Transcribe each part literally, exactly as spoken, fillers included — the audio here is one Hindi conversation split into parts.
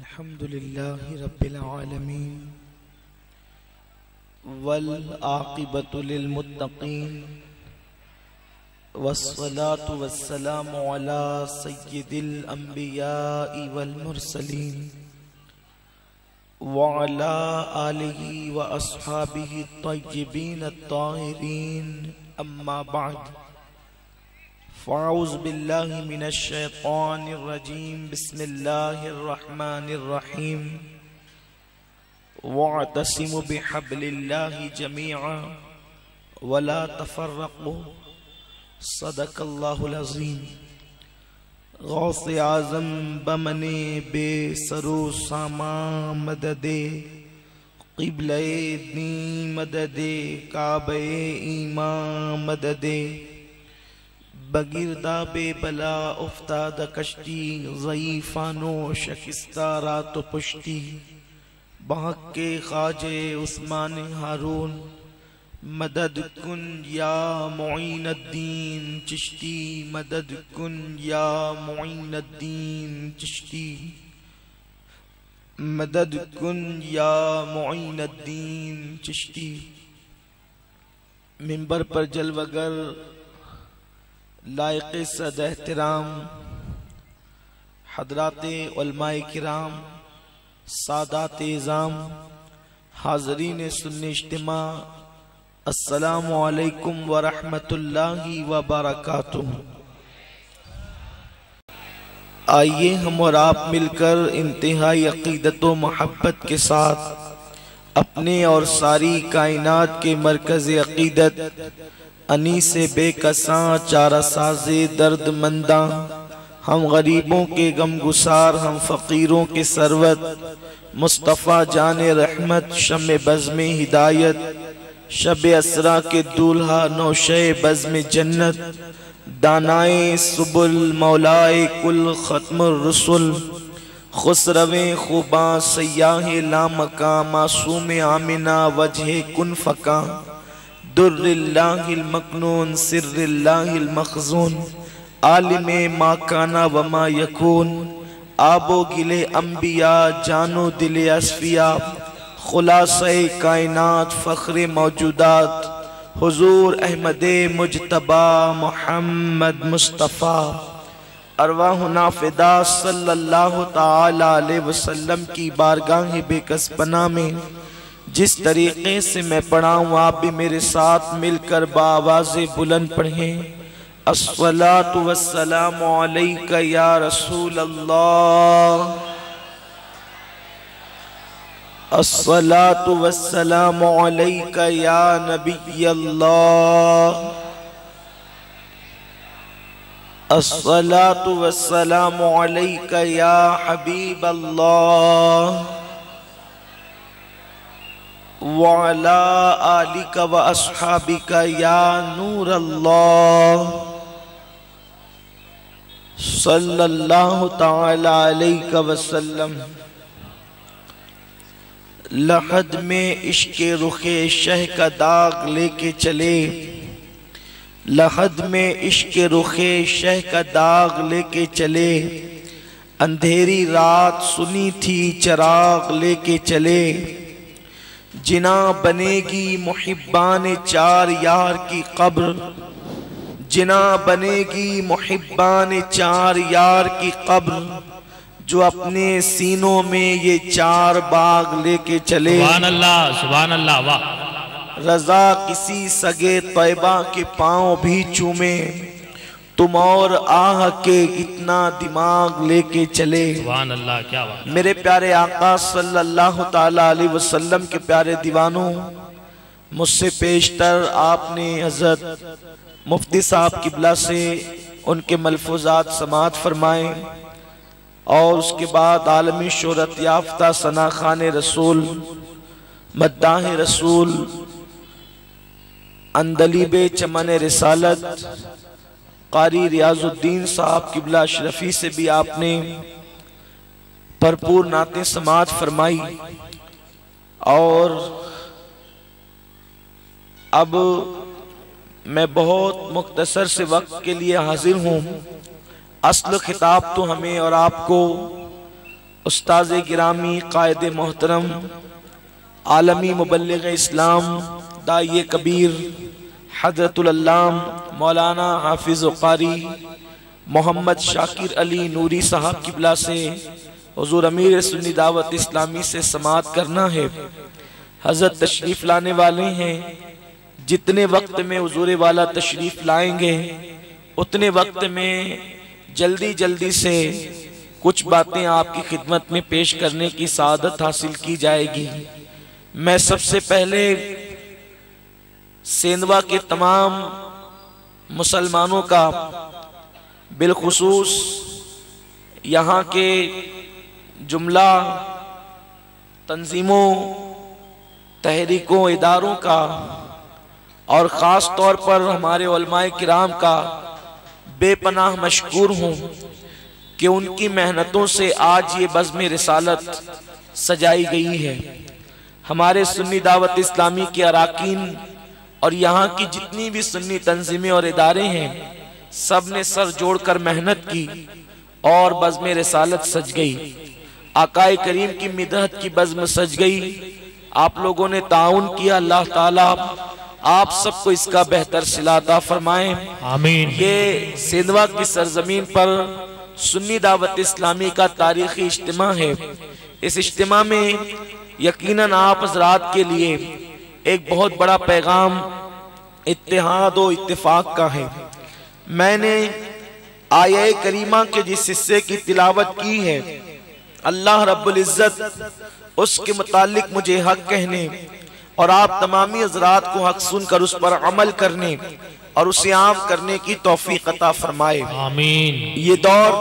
अल्हम्दुलिल्लाहि रब्बिल आलमीन वल आक़िबतु लिल मुत्तक़ीन वस्सलातु वस्सलामु अला सय्यिदिल अंबियाइ वल मुरसलीन व अला आलिहि व अस्हाबिहि तय्यिबीन अत्ताहिरीन अम्मा बअद फ़अऊज़ु बिल्लाहि मिनश शैतानिर रजीम बिस्मिल्लाहिर रहमानिर रहीम वअतसिमु बिहब्लिल्लाहि जमीअन वला तफ़र्रक़ू सदक़ल्लाहुल अज़ीम। गौसे आज़म बमने बेसरो सामा मददे क़िबले दी मददे काबे ईमान मददे बगिरदा बेबला उफ्ताद कश्ती ज़ईफ़ानो शकिस्ता रात पुश्ती बहक़े ख़ाजे उस्मान हारून मदद कुन या मुईनुद्दीन चिश्ती मदद कुन या मुईनुद्दीन चिश्ती मदद कुन या मुईनुद्दीन चिश्ती। मिंबर पर जलवगर लायक़े सद एहतराम हज़राते उलमाए किराम सादाते इज़ाम हाज़रीन सुन्नी इज्तिमा अस्सलामु अलैकुम व रहमतुल्लाहि व बरकातुहू। आइए हम और आप मिलकर इंतहाई अक़ीदत व मोहब्बत के साथ अपने और सारी कायनात के मरकज़ अक़ीदत अनीसे बेकसां चारा साज़े दर्द मंदा हम गरीबों के गमगुसार हम फ़कीरों के सरवत मुस्तफ़ा जाने रहमत शम्मे बज़्मे हिदायत शब असरा के दूल्हा नौशे बज़्मे जन्नत दानाए सुबुल मौलाए कुल ख़त्मुर रसूल खुसरवे खुबा सयाहे लामका मासूम आमिना वजह कुन फ़का दुर्रिल्लाहिल मकनून सिर्रिल्लाहिल मखज़ून आलिमे मा काना व मा यकून आबो गिले अंबिया जानो दिले अस्फिया खुलासे कायनात फ़ख्रे मौजूदात हुजूर अहमदे मुजतबा मोहम्मद मुस्तफ़ा अरवाह नाफिदा सल्लल्लाहु ताला अलैहि वसल्लम की बारगाह बेकस पनाह में जिस तरीक़े से मैं पढ़ाऊँ आप भी मेरे साथ मिलकर बावाज़े बुलंद पढ़ें। अस्सलातु वस्सलामु अलैका या रसूल अल्लाह अस्सलातु वस्सलामु अलैका या नबी अल्लाह अस्सलातु वस्सलामु अलैका या हबीब अल्लाह व अला आलिका व अस्हाबिका या नूर अल्लाह सल्लल्लाहु ताला अलैहि वसल्लम। लहद में इश्क़े रुखे शह का दाग लेके चले लहद में इश्क़े रुखे शह का दाग लेके चले अंधेरी रात सुनी थी चराग लेके चले जिना बनेगी मुहिब्बान चार यार की कब्र जिना बनेगी मुहिब्बान चार यार की कब्र जो अपने सीनों में ये चार बाग लेके चले। सुभान अल्लाह सुभान अल्लाह वाह। रज़ा किसी सगे तैबा के पाँव भी चूमे तुम और आह के इतना दिमाग लेके चले। सुभान अल्लाह क्या बात। मेरे प्यारे आका सल्लल्लाहु ताला अलैहि वसल्लम के प्यारे दीवानों, मुझसे पेशतर आपने हज़रत मुफ्ती साहब किबला से उनके मलफूजात समात फरमाए और उसके बाद आलमी शोहरत याफ्ता सना खान रसूल मद्दाह रसूल अंदलीबे चमन रिसालत कारी रियाजुद्दीन साहब किबला अशरफी से भी आपने भरपूर नाते समात फरमाई। और अब मैं बहुत मुख्तसर से वक्त के लिए हाजिर हूँ। असल खिताब तो हमें और आपको उस्ताद गिरामी कायद मोहतरम आलमी मुबल्लिग इस्लाम दाई कबीर हज़रतुल अल्लाम मौलाना हाफिज़ कारी मोहम्मद शाकिर अली नूरी साहब किबला से हुजूर अमीर सुन्नी दावत इस्लामी से समाअत करना है। हज़रत तशरीफ़ लाने वाले हैं। जितने वक्त में हुजूर वाला तशरीफ़ लाएंगे उतने वक्त में जल्दी जल्दी से कुछ बातें आपकी खिदमत में पेश करने की सादत हासिल की जाएगी। मैं सबसे पहले सेंधवा के तमाम मुसलमानों का, बिलखुसूस यहाँ के जुमला तंजीमों, तहरीकों, इदारों का और ख़ास तौर पर हमारे उलमाए किराम का बेपनाह मशकूर हूँ कि उनकी मेहनतों से आज ये बज़्म रिसालत सजाई गई है। हमारे सुन्नी दावत इस्लामी के अराकीन और यहाँ की जितनी भी सुन्नी तंजीमें और इदारे हैं, सब ने सर जोड़कर मेहनत की और बज़्म रिसालत सज गई। आकाए करीम की मिदहत की बज़्म सज गई। आप लोगों ने ताउन किया। अल्लाह ताला आप सबको इसका बेहतर सिला अता फरमाएं, आमीन। ये सेंधवा की सरजमीन पर सुन्नी दावत इस्लामी का तारीखी इज्तिमा है। इस इज्तिमा में यकीनन आप हज़रात के लिए एक बहुत बड़ा पैगाम इत्तेहाद और इत्तेफाक का है। मैंने आये करीमा के जिस हिस्से की तिलावत की है, अल्लाह रब्बुल इज़्ज़त उसके मुतालिक मुझे हक कहने और आप तमामी हज़रात को हक सुनकर उस पर अमल करने और उसे आम करने की तौफीक अता फरमाए, आमीन। ये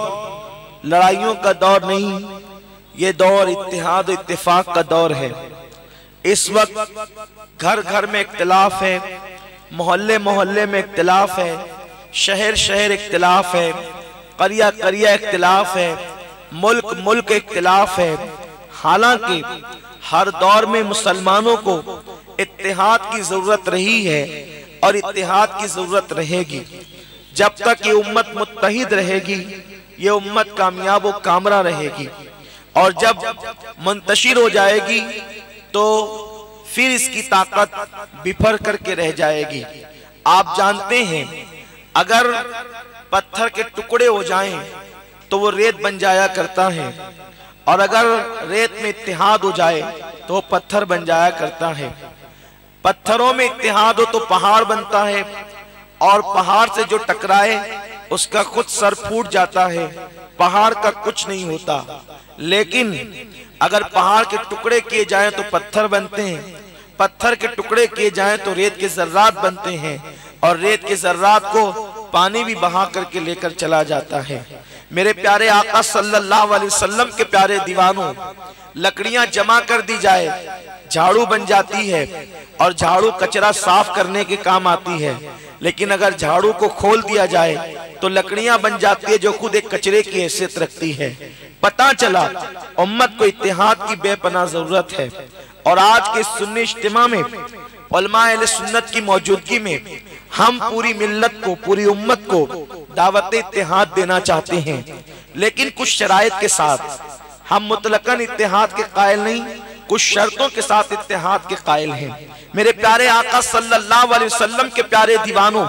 दौर लड़ाइयों का दौर नहीं, ये दौर इत्तेहाद और इत्तेफाक का दौर है। इस वक्त घर घर में इख्तिलाफ है, मोहल्ले मोहल्ले में इख्तिलाफ है, शहर शहर इख्तिलाफ है, करिया करिया इख्तिलाफ है, मुल्क मुल्क इख्तिलाफ है। हालांकि हर दौर में मुसलमानों को इत्तेहाद की जरूरत रही है और इत्तेहाद की जरूरत रहेगी। जब तक ये उम्मत मुत्तहिद रहेगी, ये उम्मत कामयाब व कामरा रहेगी। और जब मुंतशिर हो जाएगी तो फिर इसकी ताकत बिफर करके रह जाएगी। आप जानते हैं, अगर पत्थर के टुकड़े हो जाएं तो वो रेत बन जाया करता है, और अगर रेत में इत्तेहाद हो जाए तो पत्थर बन जाया करता है। पत्थरों में इत्तेहाद हो तो पहाड़ बनता है, और पहाड़ से जो टकराए उसका खुद सर फूट जाता है, पहाड़ का कुछ नहीं होता। लेकिन अगर पहाड़ के टुकड़े किए जाएं तो पत्थर बनते हैं, पत्थर के टुकड़े किए जाएं तो रेत के जर्रात बनते हैं, और रेत के जर्रात को पानी भी बहा करके लेकर चला जाता है। मेरे प्यारे आका सल्लल्लाहु अलैहि वसल्लम के प्यारे दीवानों, लकड़ियां जमा कर दी जाए, झाड़ू बन जाती है, और झाड़ू कचरा साफ करने के काम आती है। लेकिन अगर झाड़ू को खोल दिया जाए तो लकड़ियां बन जाती है, जो खुद एक कचरे की हैसियत रखती है। पता चला उम्मत को इत्तेहाद की बेपनाह जरूरत है। और आज के सुन्नी इज्तिमा में उलमाए अहले सुन्नत की मौजूदगी में हम पूरी मिल्लत को, पूरी उम्मत को दावत इत्तेहाद देना चाहते हैं, लेकिन कुछ शराइत के साथ। हम मुतलकन इत्तेहाद के कायल नहीं, कुछ शर्तों के साथ इत्तेहाद के कायल हैं। मेरे प्यारे आका सल्लल्लाहु अलैहि वसल्लम के प्यारे दीवानों,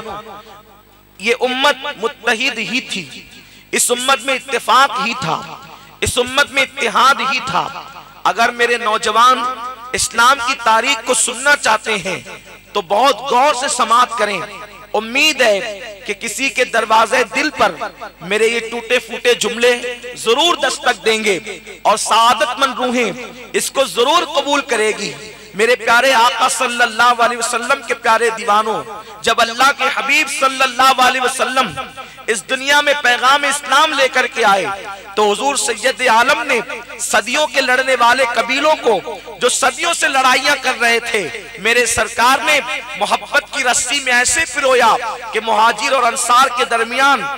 ये उम्मत मुत्तहिद ही थी, इस उम्मत में इत्तेफाक ही था, इस उम्मत में इत्तेहाद ही था। अगर मेरे नौजवान इस्लाम की तारीख को सुनना चाहते हैं तो बहुत गौर से समाअत करें। उम्मीद है कि किसी के दरवाजे दिल पर मेरे ये टूटे फूटे जुमले जरूर दस्तक देंगे और सादतमंद रूहें इसको जरूर कबूल करेगी। मेरे प्यारे आका सल्लल्लाहु अलैहि वसल्लम के प्यारे दीवानों, जब अल्लाह के हबीब सल्लल्लाहु अलैहि वसल्लम इस दुनिया में पैगाम इस्लाम लेकर के आए तो हुजूर सैयद आलम ने सदियों के लड़ने वाले कबीलों को, जो सदियों से लड़ाइयां कर रहे थे, मेरे सरकार ने मोहब्बत की रस्सी में ऐसे पिरोया कि मुहाजिर और अंसार के दरमियान अक़द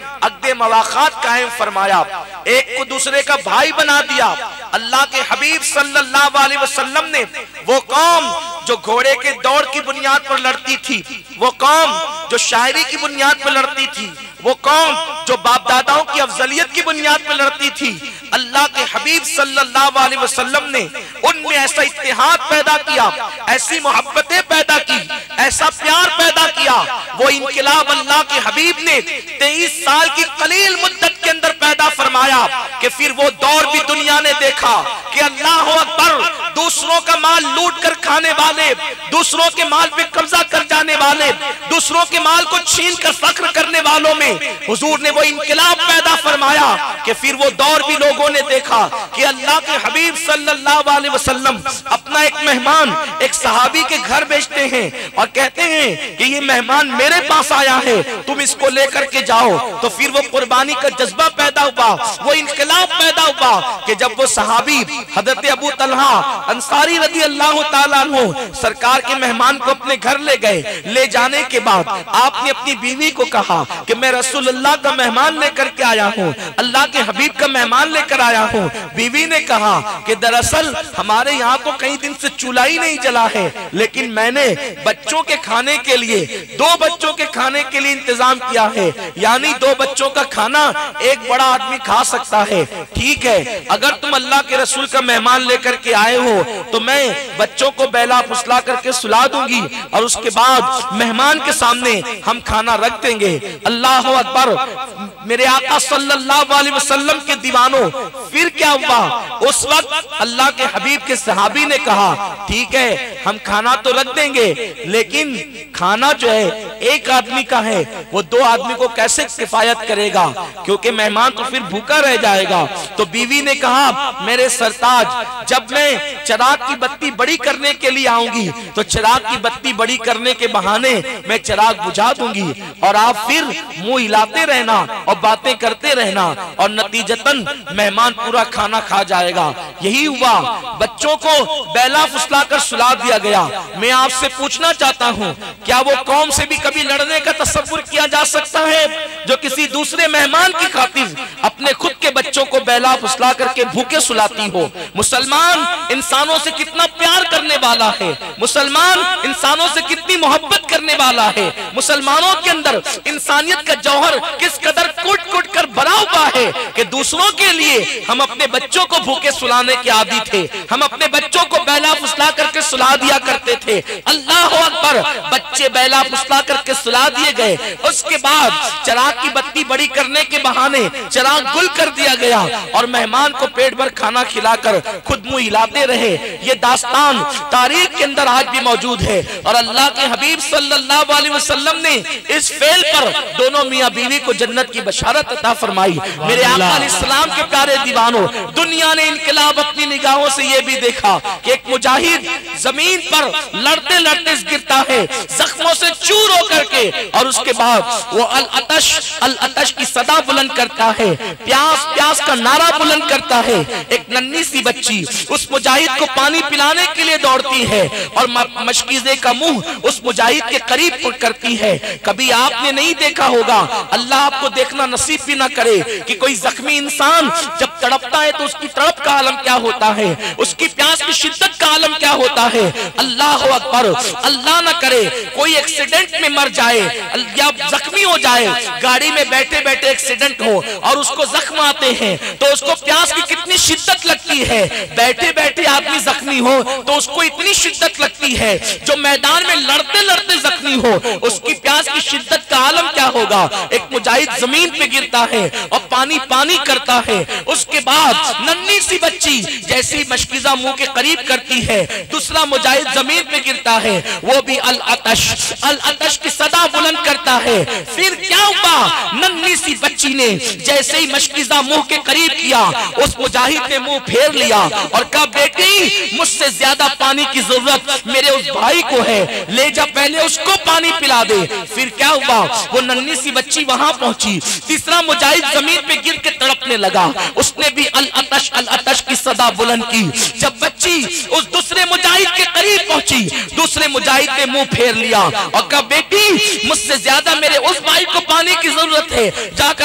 हद मवाक़ात कायम फरमाया, एक को दूसरे का भाई बना दिया। अल्लाह के हबीब सल्लल्लाहु अलैहि वसल्लम ने वो कौम जो घोड़े के दौड़ की बुनियाद पर लड़ती थी, वो कौम जो शायरी की बुनियाद पर लड़ती थी, वो कौम जो बाप दादाओं की अफजलियत की बुनियाद पर लड़ती थी, अल्लाह के हबीब सल्लल्लाहु अलैहि वसल्लम ने उनमें ऐसा इत्तेहाद पैदा किया, ऐसी मोहब्बतें पैदा की, ऐसा प्यार पैदा किया। वो इनकलाब अल्लाह के हबीब ने तेईस साल की कलील मुद्दत के अंदर पैदा फरमाया कि फिर वो दौर भी दुनिया ने देखा कि अल्लाह अकबर, दूसरों का माल लूट कर खाने वाले, दूसरों के माल पे कब्जा कर जाने वाले, दूसरों के माल को छीन कर फख्र करने वालों में हुजूर ने वो इनकलाब पैदा फरमाया कि फिर वो दौर भी लोगों ने देखा कि अल्लाह के हबीब सल्लल्लाहु अलैहि वसल्लम अपना एक मेहमान एक सहाबी के घर भेजते हैं और कहते हैं कि ये मेहमान मेरे पास आया है, तुम इसको लेकर के जाओ। तो फिर वो कुर्बानी का जज्बा पैदा हुआ, वो इनकलाब पैदा हुआ कि जब वो सहाबी हजरत अबू तलहा अंसारी रज़ी अल्लाह ताला अन्हु सरकार के मेहमान को अपने घर ले गए। ले जाने के बाद आपने अपनी बीवी को कहा कि मैं रसूलुल्लाह का मेहमान लेकर के आया हूँ, अल्लाह के हबीब का मेहमान लेकर आया हूँ। बीवी ने कहा कि दरअसल हमारे यहाँ तो कई दिन से चूल्हा ही नहीं जला है, लेकिन मैंने बच्चों के खाने के लिए, दो बच्चों के खाने के लिए इंतजाम किया है, यानी दो बच्चों का खाना एक बड़ा आदमी खा सकता है। ठीक है, अगर तुम अल्लाह के रसूल का मेहमान लेकर के आए हो तो मैं बच्चों को बैला फुसला करके सुला दूंगी और उसके बाद मेहमान के सामने हम खाना रख देंगे। अल्लाह अकबर, मेरे आका सल्लल्लाहु अलैहि वसल्लम के दीवानों, फिर क्या हुआ? उस वक्त अल्लाह के हबीब के सहाबी ने कहा ठीक है हम खाना तो रख देंगे, लेकिन खाना जो है एक आदमी का है, वो दो आदमी को कैसे किफायत करेगा, क्योंकि मेहमान तो फिर भूखा रह जाएगा। तो बीवी ने कहा मेरे सरताज, जब मैं चिराग की बत्ती बड़ी करने के लिए आऊंगी तो चिराग की बत्ती बड़ी करने के बहाने मैं चिराग बुझा दूंगी और आप फिर मुंह हिलाते रहना और बातें करते रहना और नतीजतन मेहमान पूरा खाना खा जाएगा। यही हुआ, बच्चों को बैला फुसला कर सुला दिया गया। मैं आपसे पूछना चाहता हूँ, क्या वो कौम से भी कभी लड़ने का तसव्वुर किया जा सकता है जो किसी दूसरे मेहमान की खातिर अपने खुद के बच्चों को बैला फुसला करके भूखे सुलाती हो? मुसलमान इंसानों से कितना प्यार करने वाला है, मुसलमान इंसानों से कितनी मोहब्बत करने वाला है, मुसलमानों के अंदर इंसानियत का जौहर किस कदर कुट कुट कर भरा हुआ है कि दूसरों के लिए हम अपने बच्चों को भूखे सुलाने के आदी थे, हम अपने बच्चों को बैला फुसला करके सुला दिया करते थे। अल्लाह अकबर, बच्चे बैला फुसला करके सुला दिए गए, उसके बाद चिराग की बत्ती बड़ी करने के बहाने चिराग गुल कर दिया गया और मेहमान को पेट भर खाना खिलाकर खुद मुंह हिलाते रहे। ये दास्तान तारीख के अंदर आज भी मौजूद है और अल्लाह के हबीब सल्लल्लाहु अलैहि वसल्लम ने इस फेल पर दोनों मियां बीवी को जन्नत की बशारत अता फरमाई। मेरे आका अलैहिस्सलाम के प्यारे दीवानों, दुनिया ने इनकलाब अपनी निगाहों से ये भी देखा कि एक मुजाहिद जमीन पर लड़ते लड़ते गिरता है, जख्मों से चूर होकर के, और उसके बाद वो अल अतश अल अतश की सदा बुलंद करता है, प्यास प्यास का नारा बुलंद करता है। एक नन्ही सी बच्ची उस मुजाहिद को पानी पिलाने के लिए दौड़ती है और मशकीज़े का मुंह उस मुजाहिद के करीब करती है। कभी आपने नहीं देखा होगा, अल्लाह आपको देखना नसीब भी ना करे, कि कोई जख्मी इंसान जब तड़पता है तो उसकी तड़प का आलम क्या होता है, उसकी प्यास की शिद्दत का आलम क्या होता है। अल्लाह अकबर, अल्लाह ना करे कोई एक्सीडेंट में मर जाए या जख्मी हो जाए, गाड़ी में बैठे बैठे एक्सीडेंट हो और उसको जख्म आते हैं तो उसको प्यास की कितनी शिद्दत लगती है। बैठे बैठे आदमी जख्मी हो तो उसको इतनी शिद्दत लगती है, जो मैदान में लड़ते लड़ते जख्मी हो उसकी प्यास की शिद्दत का आलम क्या होगा। एक मुजाहिद जमीन पे गिरता है और पानी पानी करता है, उसके बाद नन्ही सी बच्ची जैसी मशकीज़ा मुंह के करीब करती है, दूसरा मुजाहिद जमीन पे गिरता है, वो भी अल अतश अल अतश की सदा बुलंद करता है। फिर क्या हुआ, नन्ही सी बच्ची ने जैसे ही मशकीज़ा मुंह के करीब किया, उस मुजाहिद ने मुंह फेर लिया और कहा बेटी मुझसे ज्यादा पानी की जरूरत मेरे उस भाई को है, ले जा पहले उसको पानी पिला दे। फिर क्या हुआ, वो नन्ही सी बच्ची वहां पहुंची, तीसरा मुजाहिद जमीन पे गिर के तड़पने लगा, उसने भी अल अतश अल अतश की सदा बुलंद की। जब बच्ची उस दूसरे मुजाहिद के करीब पहुंची, दूसरे मुजाहिद ने मुंह फेर लिया और कहा बेटी मुझसे ज्यादा मेरे उस भाई को पानी की जरूरत है, जाकर के पहले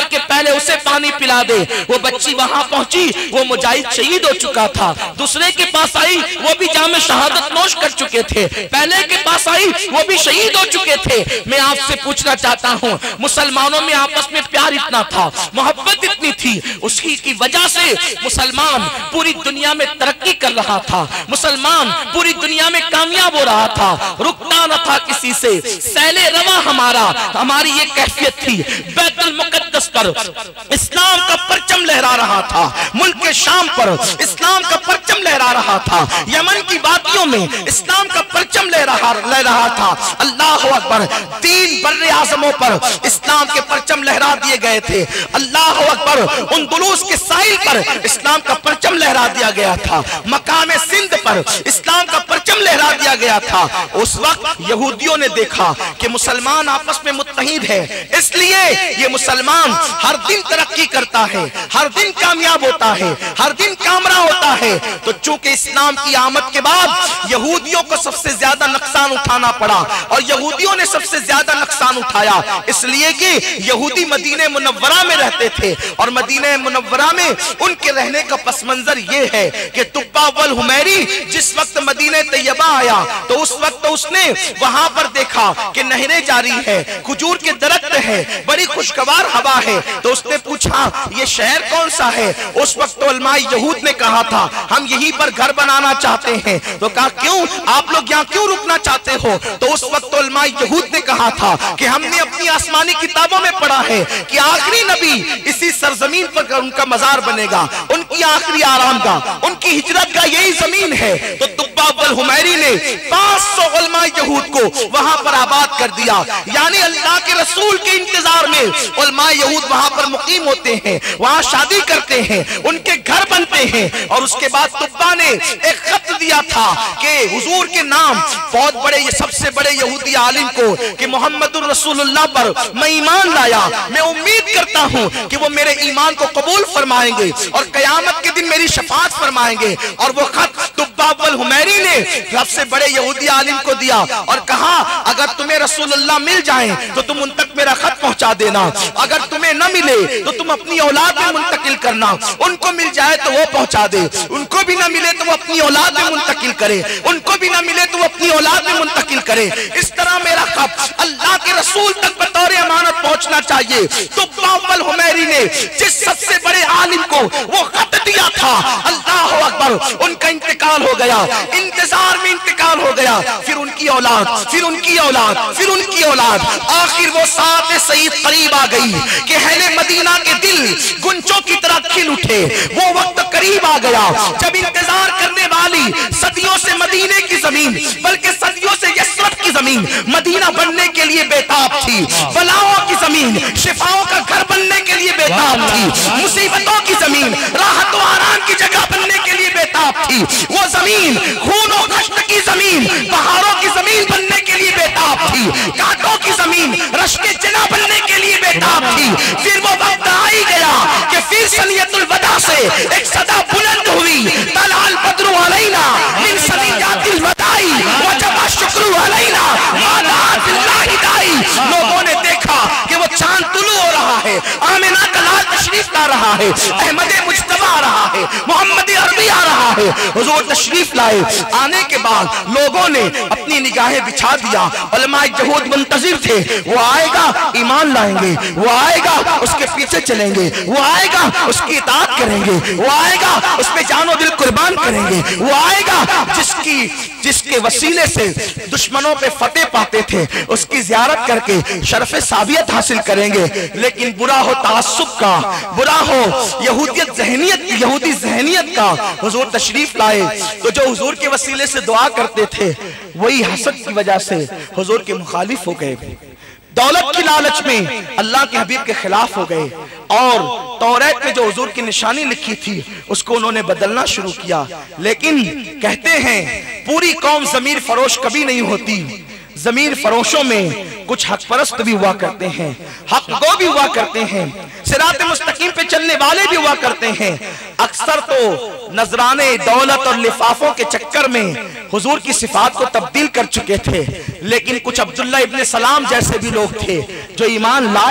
पहले उसे पानी पिला दे। वो बच्ची वहां पहुंची, वो मुजाहिद शहीद हो चुका था। दूसरे के पास आई, वो भी जाम शहादत नोश कर चुके थे। पहले के पास आई, वो भी शहीद हो चुके थे। मैं आपसे पूछना चाहता हूं, मुसलमानों में आपस में प्यार इतना था, मोहब्बत इतनी थी, उसकी की वजह से मुसलमान पूरी दुनिया में तरक्की कर रहा था, मुसलमान पूरी दुनिया में कामयाब हो रहा था, रुकता न था किसी से। सैले रवा हमारा, हमारी ये कैफियत थी। बैतुल मुकद्दस पर इस्लाम का परचम लहरा रहा था, मुल्क के शाम पर इस्लाम का परचम लहरा रहा था, यमन की वादियों में इस्लाम का परचम लहरा लहरा था। अल्लाह अकबर, तीन बर्रे आजमों पर इस्लाम के परचम लहरा दिए गए थे। अल्लाह अकबर, उंदुलूस के साहिल पर इस्लाम का परचम लहरा दिया गया था। मकाम सिंध पर इस्लाम का परचम लहरा दिया गया था। उस वक्त यहूदियों ने देखा कि मुसलमान आपस में मुत्तहिद है, इसलिए ये मुसलमान हर दिन तरक्की करता है, हर दिन कामयाब होता है, हर दिन कामरा होता है। तो चूंकि इस्लाम की आमद के बाद यहूदियों को सबसे ज्यादा नुकसान उठाना पड़ा, और यहूदियों ने सबसे ज्यादा नुकसान उठाया, इसलिए कि यहूदी मदीने मुनव्वरा में रहते थे, और मदीने मुनव्वरा में उनके रहने का पस मंजर ये है कि तुब्बा वल हुमैरी जिस वक्त मदीने तैयबा आया तो उस वक्त तो उसने वहां पर देखा कि नहरें जारी है, खजूर के दरख्त है, बड़ी खुशगवार हवा है। तो उसने पूछा ये शहर कौन सा है? उस वक्त तो उलमाए यहूद ने कहा था हम यहीं पर घर बनाना चाहते हैं। तो कहा क्यों, आप लोग यहाँ क्यों रुकना चाहते हो? तो उस वक्त तो उलमाए यहूद ने कहा था कि हमने अपनी आसमानी किताबों में पढ़ा है कि आखिरी नबी इसी सरजमीन पर उनका मजार बनेगा, उनकी आखिरी आरामगाह, उनकी हिजरत का यही जमीन है। तो तुब्बा वल हुमैरी ने पांच सौ उलमाए यहूद को वहां पर आबाद कर दिया, यानी अल्लाह के रसूल के इंतजार में उलमाए यहूद वहां पर मुकीम होते हैं, वहां शादी करते हैं, उनके घर बनते हैं। और उसके बाद तुब्बा ने एक खत दिया था कि हुजूर के नाम बहुत बड़े, ये सबसे बड़े यहूदी आलिम को कि मोहम्मदुर रसूलुल्लाह पर मैं ईमान लाया, मैं उम्मीद करता हूं कि वो मेरे ईमान को कबूल फरमाएंगे और कयामत के दिन मेरी शफाअत फरमाएंगे। और वो खत तुब्बा वल हुमैरी ने सबसे बड़े यहूदी आलिम को दिया और कहा अगर तुम्हें रसूलुल्लाह मिल जाएं तो तुम उन तक मेरा खत पहुंचा देना, अगर तुम्हें न मिले तो तुम अपनी औलाद में मुंतकिल करना, उनको मिल जाए तो वो पहुंचा दे, उनको भी न मिले तो वो अपनी औलाद में मुंतकिल करे, उनको भी न मिले तो वो अपनी औलाद में मुंतकिल करे। इस तरह मेरा खत अल्लाह के रसूल तक बतौर अमानत पहुंचना चाहिए। तुब्बा वल हुमैरी ने जिस सबसे बड़े आलिम को वो खत दिया था, अल्लाह अकबर, उनका इंतकाल हो गया, इंतजार में इंतकाल हो गया। फिर उनकी औलाद, फिर उनकी औलाद, फिर उनकी औलाद, आखिर वो साथ सईद करीब आ गई कि अहले मदीना के दिल गुंजों की तरह खिल उठे। वो वक्त करीब आ गया जब इंतजार करने वाली सदियों से मदीने की जमीन, बल्कि सदियों से यस्रब की जमीन मदीना बनने के लिए बेताब थी, बलाओं की जमीन शिफाओं का घर बनने के लिए बेताब थी, मुसीबतों की जमीन राहत और आराम की जगह बनने के लिए बेताब थी। वो जमीन खून और कष्ट की जमीन पहाड़ों की जमीन बनने के लिए बेताब थी, कांटों की जमीन रश्के जना बनने के लिए बेताब थी। फिर वो वक्त आ ही गया कि फिर सनियतुल वदा से एक सदा बुलंद हुई, तलाल बद्रु अलैना मिन सनियातिल वदाई वजब शुक्र अलैना वादात बिल्लाहि दाई। लोगों ने देखा कि वो चांद तुलू हो रहा है, आमिना का लाल तशरीफ ला रहा है, अहमद मुज्तबा आ रहा है, मोहम्मद अरबी आ रहा है, हुजूर तशरीफ लाए। आने के बाद लोगों ने अपनी निगाहें बिछा दिया, उलमाए यहूद मुंतजिर थे, वो आएगा ईमान लाएंगे, वो आएगा उसके पीछे चलेंगे, वो आएगा उसकी इताअत करेंगे, वो आएगा उस पे जानो दिल कुर्बान करेंगे, वो आएगा जिसकी जिसके वसीले से दुश्मनों पे फतेह पाते थे, उसकी ज़ियारत करके शरफ़ साबियत हासिल करेंगे। लेकिन बुरा हो तासुब का, बुरा हो यहूदियत ज़हनियत, यहूदी ज़हनियत का, हुजूर तशरीफ लाए तो जो हुजूर के वसीले से दुआ करते थे वही हसद की वजह से हुजूर के मुखालिफ हो गए, दौलत की लालच में अल्लाह के हबीब के खिलाफ हो गए, और तौरात में जो हुजूर की निशानी लिखी थी उसको उन्होंने बदलना शुरू किया। लेकिन कहते हैं पूरी कौम ज़मीर फरोश कभी नहीं होती, ज़मीर फरोशों में कुछ हक परस्त भी हुआ करते हैं, हक गो भी हुआ करते हैं, सिरात मुस्तकीम पे चलने वाले भी हुआ करते हैं। अक्सर तो नजराने दौलत और लिफाफों के चक्कर में हुजूर की सिफात को तब्दील कर चुके थे, लेकिन कुछ अब्दुल्ला इब्ने सलाम जैसे भी लोग थे जो ईमान लाए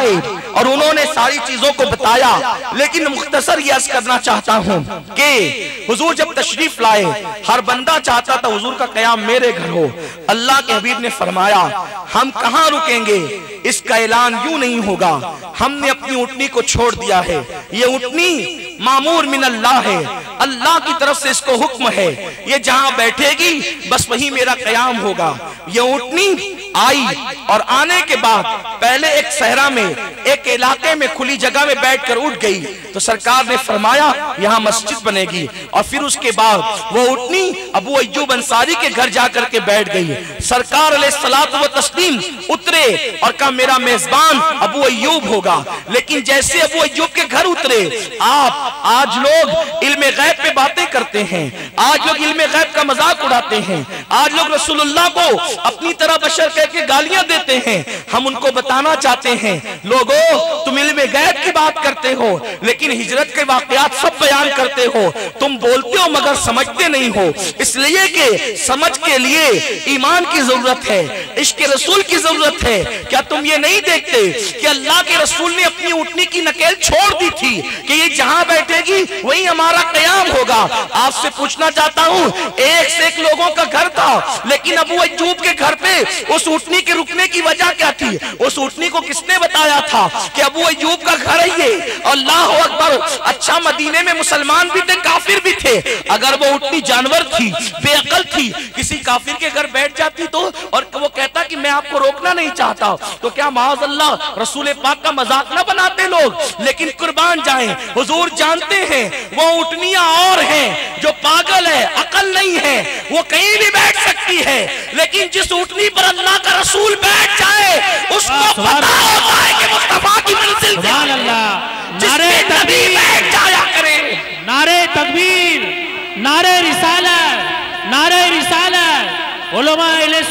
और उन्होंने सारी चीजों को बताया। लेकिन मुख्तसर ये अर्ज करना चाहता हूं कि हुजूर जब तशरीफ लाए, हर बंदा चाहता था हुजूर का क़याम मेरे घर हो। अल्लाह के हबीब ने फरमाया हम कहां रुकेंगे, इसका ऐलान यूं नहीं होगा। हमने अपनी ऊँटनी को छोड़ दिया है, ये ऊँटनी मामूर मिन अल्लाह है, अल्लाह की तरफ से इसको हुक्म है, ये जहां बैठेगी बस वही मेरा क़याम होगा। ये ऊँटनी आई और आने के बाद पहले एक सहरा में, एक इलाके में, खुली जगह में बैठकर उठ गई तो सरकार ने फरमाया यहाँ मस्जिद बनेगी। और फिर उसके बाद वो ऊँटनी अबू अय्यूब अंसारी के घर जाकर के बैठ गई। सरकार अलैहिस्सलातु व तस्लीम उतरे और कहा मेरा मेजबान अबू अय्यूब होगा। लेकिन जैसे अबू अय्यूब के घर उतरे, आप आज लोग इल्मे गैब पे बातें करते हैं, आज लोग इल्मे गैब का मजाक उड़ाते हैं, आज लोग रसूलुल्लाह को अपनी तरह बशर कह के गालियां देते हैं। हम उनको बताना चाहते हैं लोगों तुम इल्मे गैब की बात करते हो लेकिन हिजरत के वाकयात सब बयान करते हो। तुम बोलते हो मगर समझते नहीं हो, इसलिए कि समझ के लिए ईमान की जरूरत है, इश्क रसूल की जरूरत है। क्या तुम ये नहीं देखते कि अल्लाह के रसूल ने अपनी ऊँटनी की नकेल छोड़ दी थी कि ये जहां बैठेगी वही हमारा क़याम होगा। आपसे पूछना चाहता हूं, एक से एक लोगों का घर था लेकिन अबू अय्यूब के घर पे उस ऊँटनी के रुकने की वजह क्या थी? उस ऊँटनी को किसने बताया था कि अबू अय्यूब का घर है ये? अल्लाह अकबर। अच्छा मदीने में मुसलमान भी थे, काफिर भी थे। अगर वो ऊँटनी जानवर थी, बेअकल थी, किसी काफिर के घर बैठ जाती तो और वो कहता कि मैं आपको रोकना नहीं चाहता, तो क्या माज़ अल्लाह रसूल पाक का मजाक ना बनाते लोग? लेकिन कुर्बान जाएं, हुजूर जानते हैं वो ऊँटनियां और हैं जो पागल है, अकल नहीं है, वो कहीं भी बैठ सकती है। लेकिन जिस ऊँटनी पर अल्लाह का रसूल बैठ जाए उसको पता होता है कि मुस्तफा की मंजिल क्या है। नारे तकबीर बैठ जाया करे, नारे तकबीर, नारे रिसालत, नारे रिसालत, उलमा अहले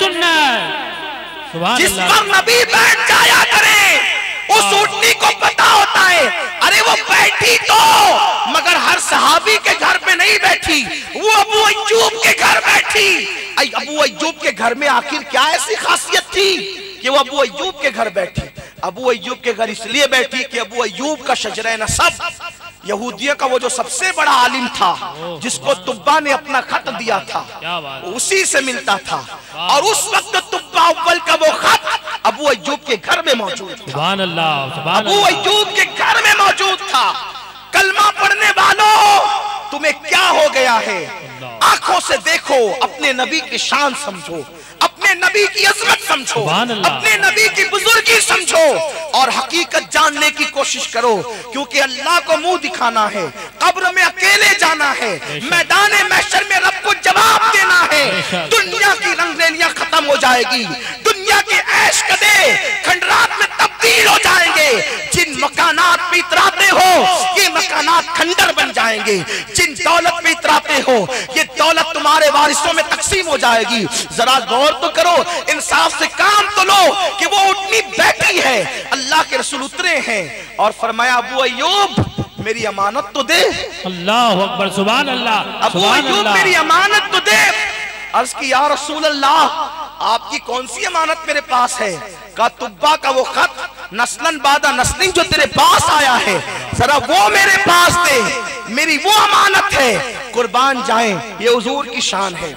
सुन्नत। जिस पर नबी बैठ जाया करे उस ऊँटनी को पता होता है अरे वो बैठी तो मगर हर सहाबी के घर पे नहीं बैठी, वो अबू अय्यूब के घर बैठी। अबू अय्यूब के घर में आखिर क्या ऐसी खासियत थी कि वो अबू अय्यूब के घर बैठी? अबू अय्यूब के घर इसलिए बैठी कि अबू अय्यूब का शजरा नसब यहूदियों का वो जो सबसे बड़ा आलिम था जिसको तुब्बा ने अपना खत दिया था उसी से मिलता था। और उस वक्त तुब्बा अव्वल का वो खत अबू अय्यूब के घर में मौजूद था। सुभान अल्लाह, सुभान अबू अय्यूब के घर में मौजूद था। कलमा पढ़ने वालों तुम्हें क्या हो गया है? आंखों से देखो, अपने नबी की शान समझो, अपने नबी की अजमत समझो, अपने नबी की बुजुर्गी समझो और हकीकत जानने की कोशिश करो। क्योंकि अल्लाह को मुंह दिखाना है, कब्र में अकेले जाना है, मैदान महशर में रब को जवाब देना है। दुनिया की रंगरेलियां खत्म हो जाएगी, दुनिया के ऐश कदे खंडरात में तब्दील हो जाएंगे। जिन मकानात पे इतराते हो ये मकानात खंडर बन जाएंगे, जिन दौलत पे इतराते हो ये दौलत तुम्हारे वारिसों में तकसीम हो जाएगी। जरा गौर तो करो, इंसाफ से काम तो लो कि वो ऊँटनी बैठी है, अल्लाह के रसूल उतरे हैं और फरमाया अबू अय्यूब मेरी अमानत तो दे। अल्लाह अकबर, सुभान अल्लाह। अबू अय्यूब मेरी अमानत तो दे। अर्ज की या रसूल अल्लाह आपकी कौन सी अमानत मेरे पास है? का तुब्बा का वो खत नस्लन बादा नस्लिन जो तेरे पास आया है जरा वो मेरे पास दे, मेरी वो अमानत है। कुर्बान जाएं, ये हुजूर की शान है।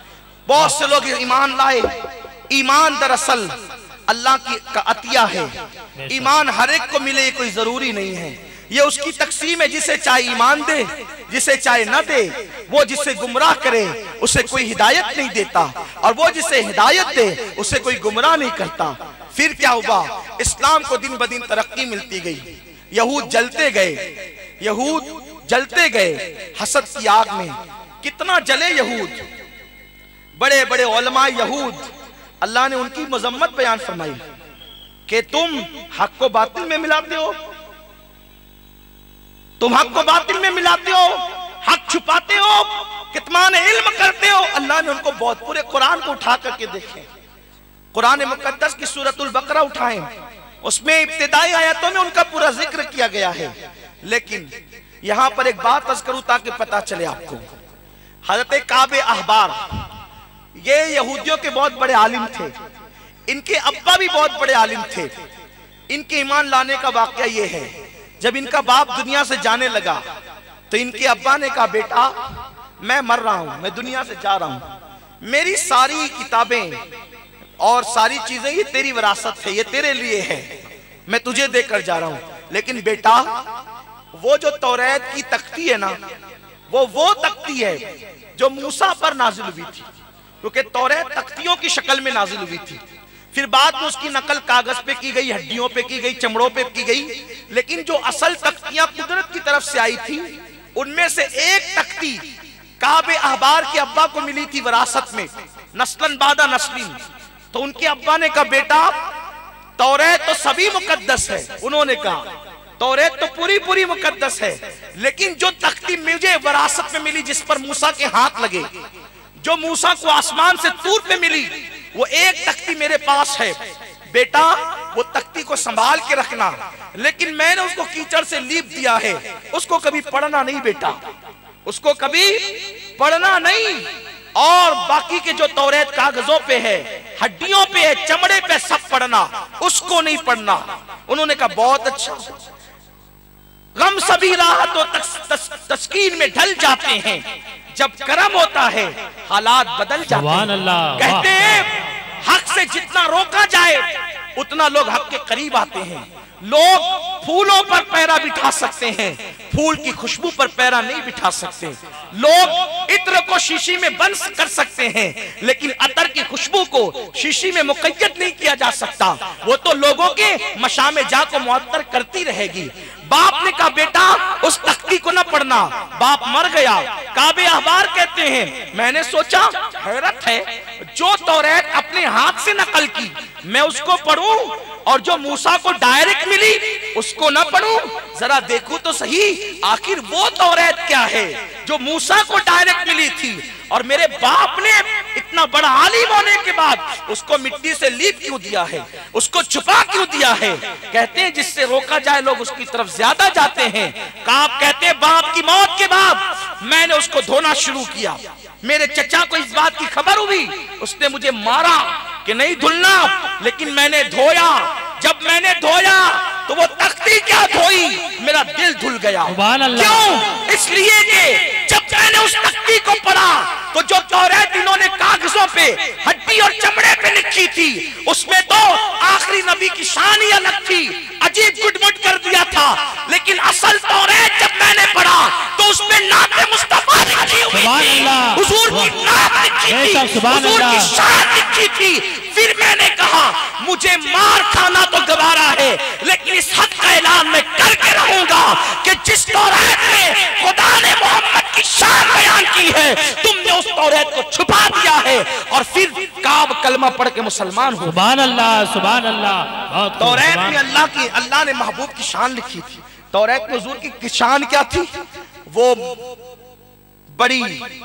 बहुत से लोग ईमान लाए, ईमान दरअसल अल्लाह की का अतिया है। ईमान हर एक को मिले ये कोई जरूरी नहीं है, ये उसकी तकसीम है। जिसे चाहे ईमान दे, जिसे चाहे न दे। वो जिसे गुमराह करे उसे कोई हिदायत नहीं देता और वो जिसे हिदायत दे उसे कोई गुमराह नहीं करता। फिर क्या हुआ? इस्लाम को दिन ब दिन तरक्की मिलती गई। यहूद जलते गए, यहूद जलते गए हसद की आग में। कितना जले यहूद, बड़े बड़े उलमा यहूद, अल्लाह ने उनकी मजम्मत बयान फरमाई कि तुम हक को बातिल में मिलाते हो, तुम हक को बातिल में मिलाते हो, हक छुपाते हो, कितमान इल्म करते हो। अल्लाह ने उनको बहुत पूरे कुरान को उठा करके देखे, कुरान मुकद्दस की सूरतुल बकरा उठाएं, उसमें इब्तिदाई आयतों में उनका पूरा जिक्र किया गया है। लेकिन यहां पर एक बात अर्ज करूं ताकि पता चले आपको। हजरत काबे अहबार ये यहूदियों के बहुत बड़े आलिम थे, इनके अब्बा भी बहुत बड़े आलिम थे। इनके ईमान लाने का वाकया ये है, जब इनका बाप दुनिया से जाने लगा तो इनके अब्बा ने कहा, बेटा मैं मर रहा हूं, मैं दुनिया से जा रहा हूं, मेरी सारी किताबें और सारी चीजें ये तेरी विरासत है, ये तेरे लिए है, मैं तुझे देकर जा रहा हूं। लेकिन बेटा वो जो तौरात की तख्ती है ना, वो वो तख्ती है जो मूसा पर नाजिल हुई थी, क्योंकि तौरात तख्तियों की शक्ल में नाजिल हुई थी। फिर बाद में उसकी नकल कागज पे की गई, हड्डियों पे की गई, चमड़ों पे की गई, लेकिन जो असल तख्तियां कुदरत की तरफ से आई थी, उनमें से एक तख्ती काबे अहबार के अब्बा को मिली थी विरासत में, नस्लन बादा नस्लिन। तो उनके अब्बा ने कहा, बेटा तौरात तो सभी मुकद्दस है। उन्होंने कहा तौरात तो पूरी पूरी मुकद्दस है, लेकिन जो तख्ती मुझे विरासत में मिली, जिस पर मूसा के हाथ लगे, जो मूसा को आसमान से तूर पे मिली, वो एक तख्ती मेरे पास है। बेटा वो तख्ती को संभाल के रखना, लेकिन मैंने उसको कीचड़ से लीप दिया है, उसको कभी पढ़ना नहीं बेटा, उसको कभी पढ़ना नहीं। और बाकी के जो तौरात कागजों पे है, हड्डियों पे है, चमड़े पे, सब पढ़ना, उसको नहीं पढ़ना। उन्होंने कहा बहुत अच्छा। गम सभी राहत और तस, तस, तस्कीन में ढल जाते हैं, जब करम होता है हालात बदल जाते हैं। कहते हैं हक से जितना रोका जाए उतना लोग हक के करीब आते हैं। लोग फूलों पर पैरा बिठा सकते हैं, फूल की खुशबू पर पैरा नहीं बिठा सकते। लोग इत्र को शीशी में बंद कर सकते हैं, लेकिन अतर की खुशबू को शीशी में मुकय्यद नहीं किया जा सकता। वो तो लोगों के मशामे जा को मुअत्तर करती रहेगी। बाप ने कहा, बेटा उस तख्ती को ना पढ़ना। बाप मर गया। काबे अहबार कहते हैं, मैंने सोचा हैरत है, जो तौरात अपने हाथ से नकल की मैं उसको पढ़ूं, और जो मूसा को डायरेक्ट मिली उसको ना पढ़ूं। जरा देखूं तो सही, आखिर वो तौरात क्या है जो मूसा को डायरेक्ट मिली थी, और मेरे बाप ने इतना बड़ा आलिम होने के बाद उसको मिट्टी से लीप क्यों दिया है, उसको छुपा क्यों दिया है। कहते हैं जिससे रोका जाए लोग उसकी तरफ ज्यादा जाते हैं। काब कहते हैं, बाप की मौत के बाद मैंने उसको धोना शुरू किया। मेरे चचा को इस बात की खबर हुई, उसने मुझे मारा कि नहीं धुलना, लेकिन मैंने धोया। जब मैंने धोया तो वो तख्ती क्या धोई, मेरा दिल धुल गया। क्यों? इसलिए कि जब मैंने उस तख्ती को पढ़ा तो जो तौरात इन्होंने कागजों पे, हड्डी और चमड़े पे लिखी थी, उसमें तो आखिरी नबी की शान ही अलग थी, अजीब गुटमुट कर दिया था। लेकिन असल तौरात जब मैंने पढ़ा तो उसमें नाते मुस्तफा लिखी हुई थी, हुजूर की नात लिखी थी, हुजूर की शान लिखी थी। फिर मैंने कहा, मुझे मार खाना तो गवारा है, लेकिन इस हद का ऐलान मैं करके रहूंगा कि जिस तौरात में खुदा ने मोहम्मद की शान बयान की है, तुमने उस तौरात को छुपा दिया है। और फिर काब कलमा पढ़ के मुसलमान हो। सुभान अल्लाह, सुभान अल्लाह। तौरात में अल्लाह की, अल्लाह ने महबूब की शान लिखी थी। तौरात में हुजूर की शान क्या थी? वो बड़ी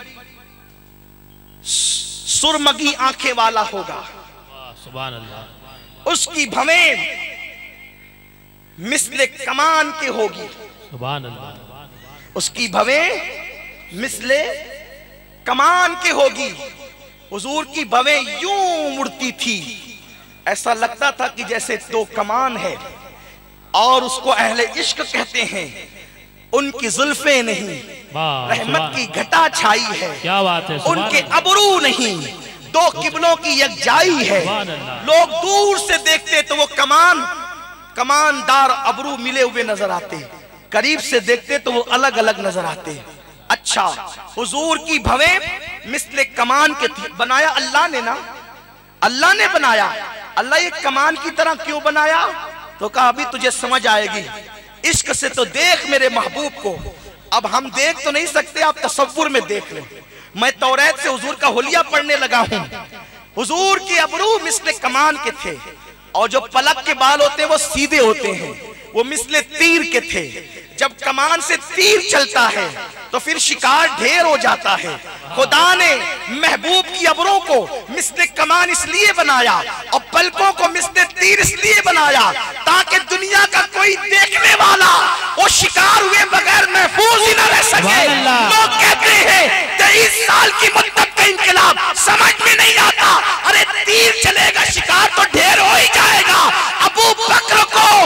सुरमगी आंखें वाला होगा, सुभान अल्लाह। उसकी भवें मिस्ले कमान के होगी, सुभान अल्लाह। उसकी भवें मिस्ले कमान के होगी। हुजूर की भवें यूं मुड़ती थी, ऐसा लगता था कि जैसे दो कमान है। और उसको अहले इश्क कहते हैं। उनकी जुल्फे नहीं, रहमत की घटा छाई है। क्या बात है। उनके अबरू नहीं, दो किबलों की यकजाई है। लोग दूर से देखते तो वो कमान कमानदार अबरू मिले हुए नजर आते, करीब से देखते तो वो अलग अलग नजर आते। अच्छा, हुजूर की भवें मिस्ले कमान के थी। बनाया अल्लाह ने ना, अल्लाह ने बनाया। अल्लाह ये कमान की तरह क्यों बनाया? तो कहा अभी तुझे समझ आएगी। इश्क से तो देख मेरे महबूब को। अब हम देख तो नहीं सकते, आप तसव्वुर में देख लें। मैं तौरात से हुजूर का हुलिया पढ़ने लगा हूं। हुजूर के अबरू मिस्ले कमान के थे, और जो पलक के बाल होते हैं वो सीधे होते हैं, वो मिस्ले तीर के थे। जब कमान से तीर चलता है तो फिर शिकार ढेर हो जाता है। खुदा ने महबूब की अबरों को मिस्ले कमान इसलिए बनाया और पलकों को मिस्ले तीर इसलिए बनाया ताकि दुनिया का कोई देखने वाला वो शिकार हुए बगैर महफूज ही न रह सके। लोग कहते हैं तेईस साल की मुद्दत का इनकलाब समझ में नहीं आता। अरे तीर चलेगा, शिकार तो ढेर हो ही जाएगा। अबू बकर को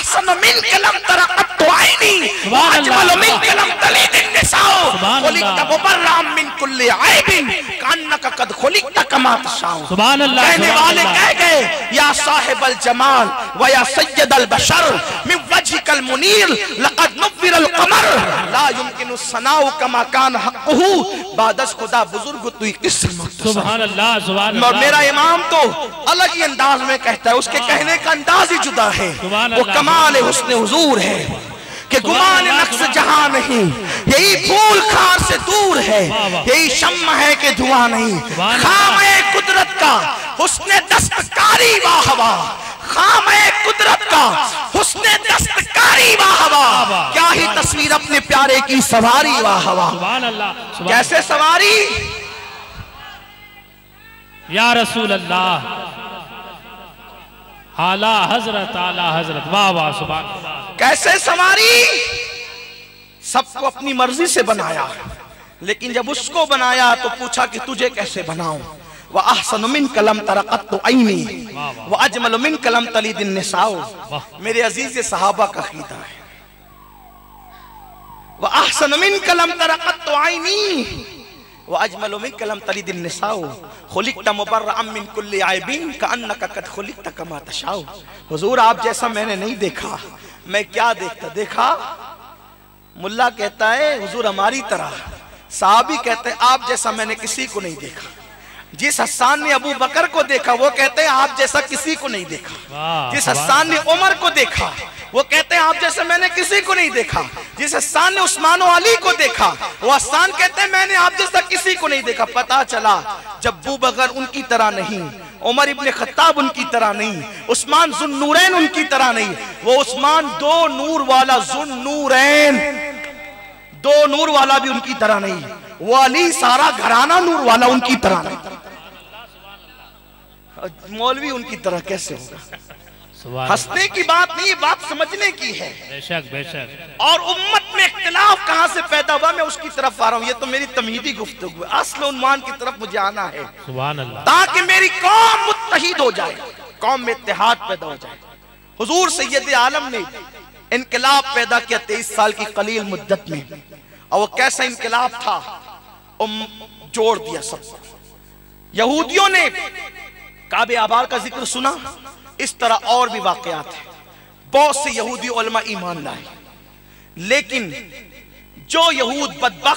अहसन मिनक लम तरा कत्तु ऐनी व अजमल मिनक लम तलिद निसाउ खुलिक़्त मुबर्रअम मिन कुल्लि ऐबिन कअन्नका क़द खुलिक़्त कमा तशाउ। सुभान अल्लाह। कहने वाले कह गए या साहिबल जमाल व या सय्यदल बशर मिन वजहिकल मुनीर लक़द नुव्विरल क़मर ला युमकिनु सनाउ कमा कान हक़्क़ुहु बादस खुदा बुजुर्ग तुई किस्मत। सुभान अल्लाह सुभान और अल्लाह। मेरा इमाम तो अलग ही अंदाज में कहता है, उसके कहने का अंदाज ही जुदा है, वो कमाल हुस्न हुजूर है कि गुमान नक्श जहां नहीं, यही फूल खार से दूर है, यही शम्मा है कि धुआं नहीं। खामे कुदरत का हुस्न दस्तकारी वाह वाह, खामे कुदरत का हुस्न दस्तकारी वाह वाह, क्या ही तस्वीर अपने प्यारे की सवारी वाह वाह। सुभान अल्लाह। कैसे सवारी या रसूल अल्लाह, आला हजरत आला हजरत, वाह वाह सुभान अल्लाह। कैसे सवारी, सबको अपनी मर्जी से बनाया, लेकिन जब उसको बनाया तो पूछा कि तुझे कैसे बनाऊं। व अहसन मिनका लम तरा कत्तु ऐनी व अजमल मिनका लम तलिद निसाउ। मेरे अजीज सहाबा का अकीदा है, व अहसन मिनका लम तरा कत्तु ऐनी व अजमल मिनका लम तलिद निसाउ खुलिक़्त मुबर्रअम मिन कुल्लि ऐबिन कअन्नका क़द खुलिक़्त कमा तशाउ। हुजूर आप जैसा मैंने नहीं देखा, मैं क्या देखता देखा। मुल्ला कहता है हुजूर हमारी तरह, साहबी कहते हैं आप जैसा मैंने किसी को नहीं देखा। जिस हस्सान ने अबू बकर को देखा वो कहते हैं आप जैसा किसी को नहीं देखा। जिस हस्सान ने उमर को देखा वो कहते हैं आप जैसा मैंने किसी को नहीं देखा। जिस हस्सान ने उस्मान और अली को देखा वो हस्सान कहते हैं मैंने आप जैसा किसी को नहीं देखा। पता चला जब अबू बकर उनकी तरह नहीं, उमर इब्ने खत्ताब उनकी तरह नहीं, उस्मान जुन्नूरैन उनकी तरह नहीं, वो उस्मान दो नूर वाला जुन्नूरैन, दो नूर वाला भी उनकी तरह नहीं, वो अली सारा घराना नूर वाला उनकी तरह नहीं। मौलवी उनकी तरह कैसे होगा। हंसने की बात नहीं, बात समझने की है। बेशक बेशक। और उम्मत में इख्तिलाफ कहां से पैदा हुआ, मैं उसकी तरफ आ रहा हूं। ये तो मेरी तमहीदी गुफ्तगू है, असल उन्वान की तरफ मुझे आना है, सुभान अल्लाह, ताकि मेरी कौम मुत्तहिद हो जाए, कौम में इत्तेहाद पैदा हो जाए। हुजूर सैयद आलम ने इनकलाब पैदा किया तेईस साल की कलील मुद्दत में, और वो कैसा इनकलाब था, उम जोड़ दिया सबको। यहूदियों ने काबे आबार का जिक्र सुना, इस तरह और भी वाकयात हैं। बहुत से यहूदी उलमा ईमान लाए, लेकिन जो यहूद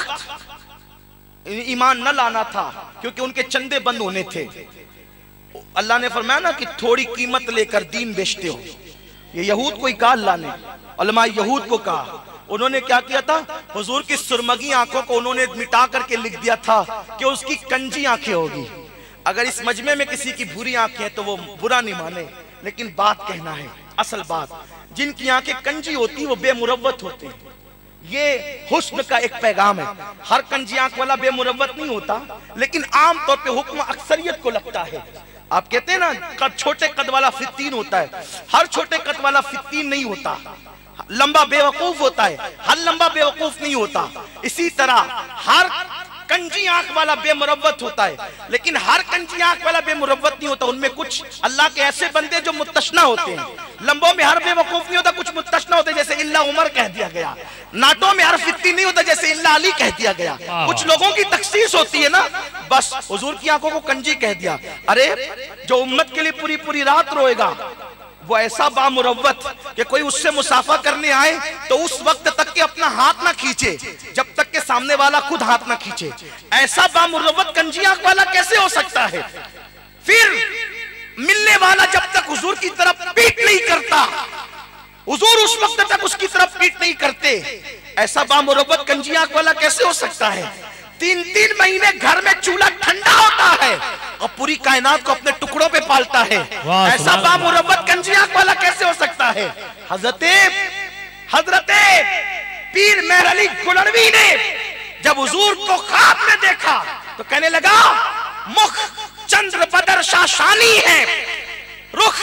बदबख्त ईमान न लाना था क्योंकि उनके चंदे बंद होने थे, अल्लाह ने फरमाया ना कि थोड़ी कीमत लेकर दीन बेचते हो। ये यहूद को कहा अल्लाह ने, उलमा यहूद को कहा। उन्होंने क्या किया था, हुजूर की सुरमगी आंखों को उन्होंने मिटा करके लिख दिया था कि उसकी कंजी आंखें होगी। अगर इस मजमे में किसी की बुरी आंखें हैं तो वो बुरा नहीं माने, लेकिन बात कहना है असल बात, जिनकी आंखें कंजी होती वो बेमुरव्वत होते हैं। ये हुस्न का एक पैगाम है। हर कंजी आंख वाला बेमुरव्वत नहीं होता, लेकिन आम तौर पे हुक्म अक्सरियत को लगता है। आप कहते हैं ना कद छोटे कद वाला फित्तीन होता है, हर छोटे कद वाला फित्तीन नहीं होता, लंबा बेवकूफ होता है, हर लंबा बेवकूफ नहीं होता। इसी तरह हर कंजी आंख वाला बेमुरव्वत होता है, लेकिन हर कंजी आंख वाला बेमुरव्वत नहीं होता। उनमें कुछ अल्लाह के ऐसे बंदे जो मुत्तशना होते हैं। लंबों में हर बेवकूफ नहीं होता, कुछ मुत्तशना होते जैसे इल्ला उमर कह दिया गया। नाटों में हर फित्ती नहीं होता जैसे इल्ला अली कह दिया गया। कुछ लोगों की तखसीस होती है ना, बस हुजूर की आंखों को कंजी कह दिया। अरे जो उम्मत के लिए पूरी पूरी रात रोएगा वो ऐसा बामुरव्वत कि कोई उससे मुसाफा करने आए तो उस वक्त तक के अपना हाथ ना खींचे जब तक के सामने वाला खुद हाथ ना खींचे। ऐसा बामुरव्वत कंजी आंख वाला कैसे हो सकता है। फिर मिलने वाला जब तक हुजूर की तरफ पीठ नहीं करता, हुजूर उस वक्त तक उसकी तरफ पीठ नहीं करते, ऐसा बामुरव्वत कंजी आंख वाला कैसे हो सकता है। तीन तीन महीने घर में चूल्हा ठंडा होता है और पूरी कायनात को अपने टुकड़ों पे पालता है। ऐसा बामुरव्वत कंजी आंख वाला कैसे हो सकता है। हजरते हजरते पीर मेहर अली गुलरवी ने जब हुजूर को ख्वाब में देखा तो कहने लगा, मुख चंद्र बदर शाशानी है, रुख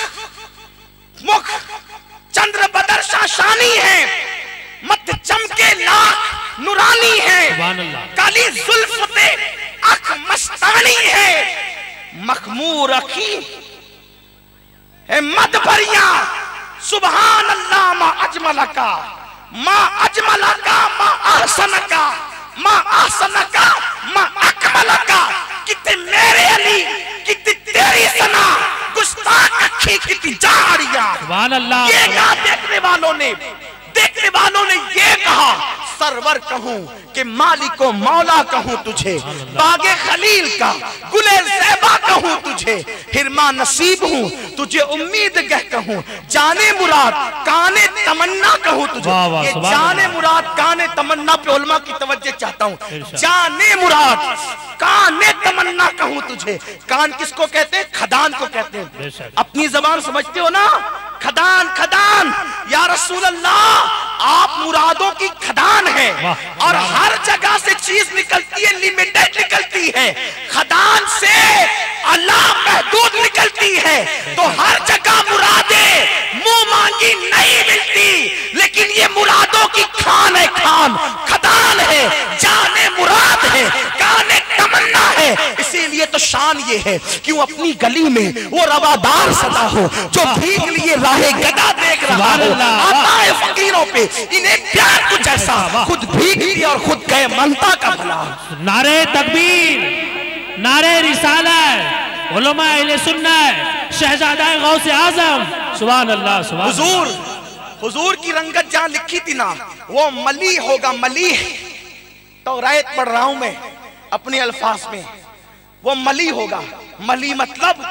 मुख चंद्र बदर शाशानी है, मत चमके लाख नूरानी है, काली जुल्फ पे अख मस्तानी है, मखमूर अखी है मद भरिया सुभान अल्लाह मा अजमलका, मा अजमलका मा अहसनका, मा अहसनका मा अकमलका। कितने मेरे अली, कितनी तेरी सना, गुस्ताख अखी कितनी जारिया। सुभान अल्लाह। ये कहा देखने वालों ने, देखने वालों ने ये कहा सरवर कहूं कि मालिको मौला कहूं तुझे, बागे खलील का गुले ज़ैबा कहूं तुझे, हिरमा नसीब हूं तुझे उम्मीद गह कहूं, जाने मुराद काने तमन्ना कहूं तुझे। ये जाने मुराद काने तमन्ना पे उलमा की तवज्जो चाहता हूं। जाने मुराद काने तमन्ना कहूं तुझे। कान किसको कहते हैं? खदान को कहते हैं। अपनी जबान समझते हो ना? खदान, खदान। या रसूल अल्लाह आप मुरादों की खदान है और हर जगह से चीज निकलती है, लिमिटेड निकलती है। खदान से अल्लाह महदूद निकलती है। तो हर जगह मुरादें मुंह मांगी नहीं मिलती, लेकिन ये मुरादों की खान है, खान खदान है, जाने मुराद है, काने तमन्ना है। इसीलिए तो शान ये है कि वो अपनी गली में वो रवादार सदा हो जो भीख लिए राहे गदा देख रहा हो। आता है फकीरों पे इन्हें प्यार कुछ ऐसा, खुद भीख दी और खुद गए मनता का भला। नारे तकबीर, नारे रिसालत, उलमा अहले सुन्नत, शहजादा गौसे आजम। सुभान अल्लाह, सुभान। हुजूर, हुजूर की रंगत जहां लिखी थी ना, वो मली होगा, मली। तो रायत पढ़ रहा हूं मैं अपने अल्फाज में, वो मली होगा। मली मतलब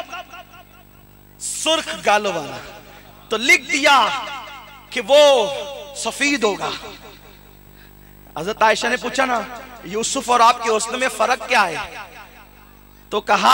सुर्ख गालों वाला। तो लिख दिया कि वो सफीद होगा। हज़रत आयशा ने पूछा ना, यूसुफ और आपके हुस्न में फर्क क्या है? तो कहा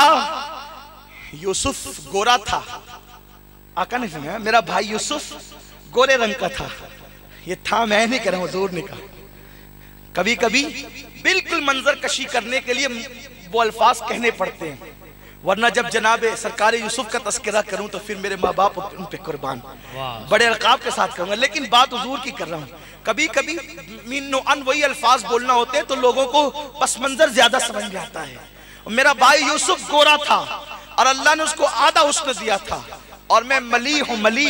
यूसुफ गोरा था। आका ने सुना, मेरा भाई यूसुफ गोरे रंग का था। ये था, मैं नहीं कह रहा हूं, हुजूर ने कहा। कभी कभी बिल्कुल मंजर कशी करने के लिए वो अल्फाज कहने पड़ते हैं, वरना जब जनाबे सरकार यूसुफ का तस्करा करूं तो फिर मेरे माँ बाप उन पे कुर्बान, बड़े अलकाब के साथ कहूंगा। लेकिन बात हुजूर की कर रहा हूं। कभी कभी मीनो अन वही अल्फाज बोलना होते हैं तो लोगों को पस मंजर ज्यादा समझ में आता है। मेरा भाई यूसुफ गोरा था और अल्लाह ने उसको आधा हुस्न दिया था, और मैं मली हूं, मली।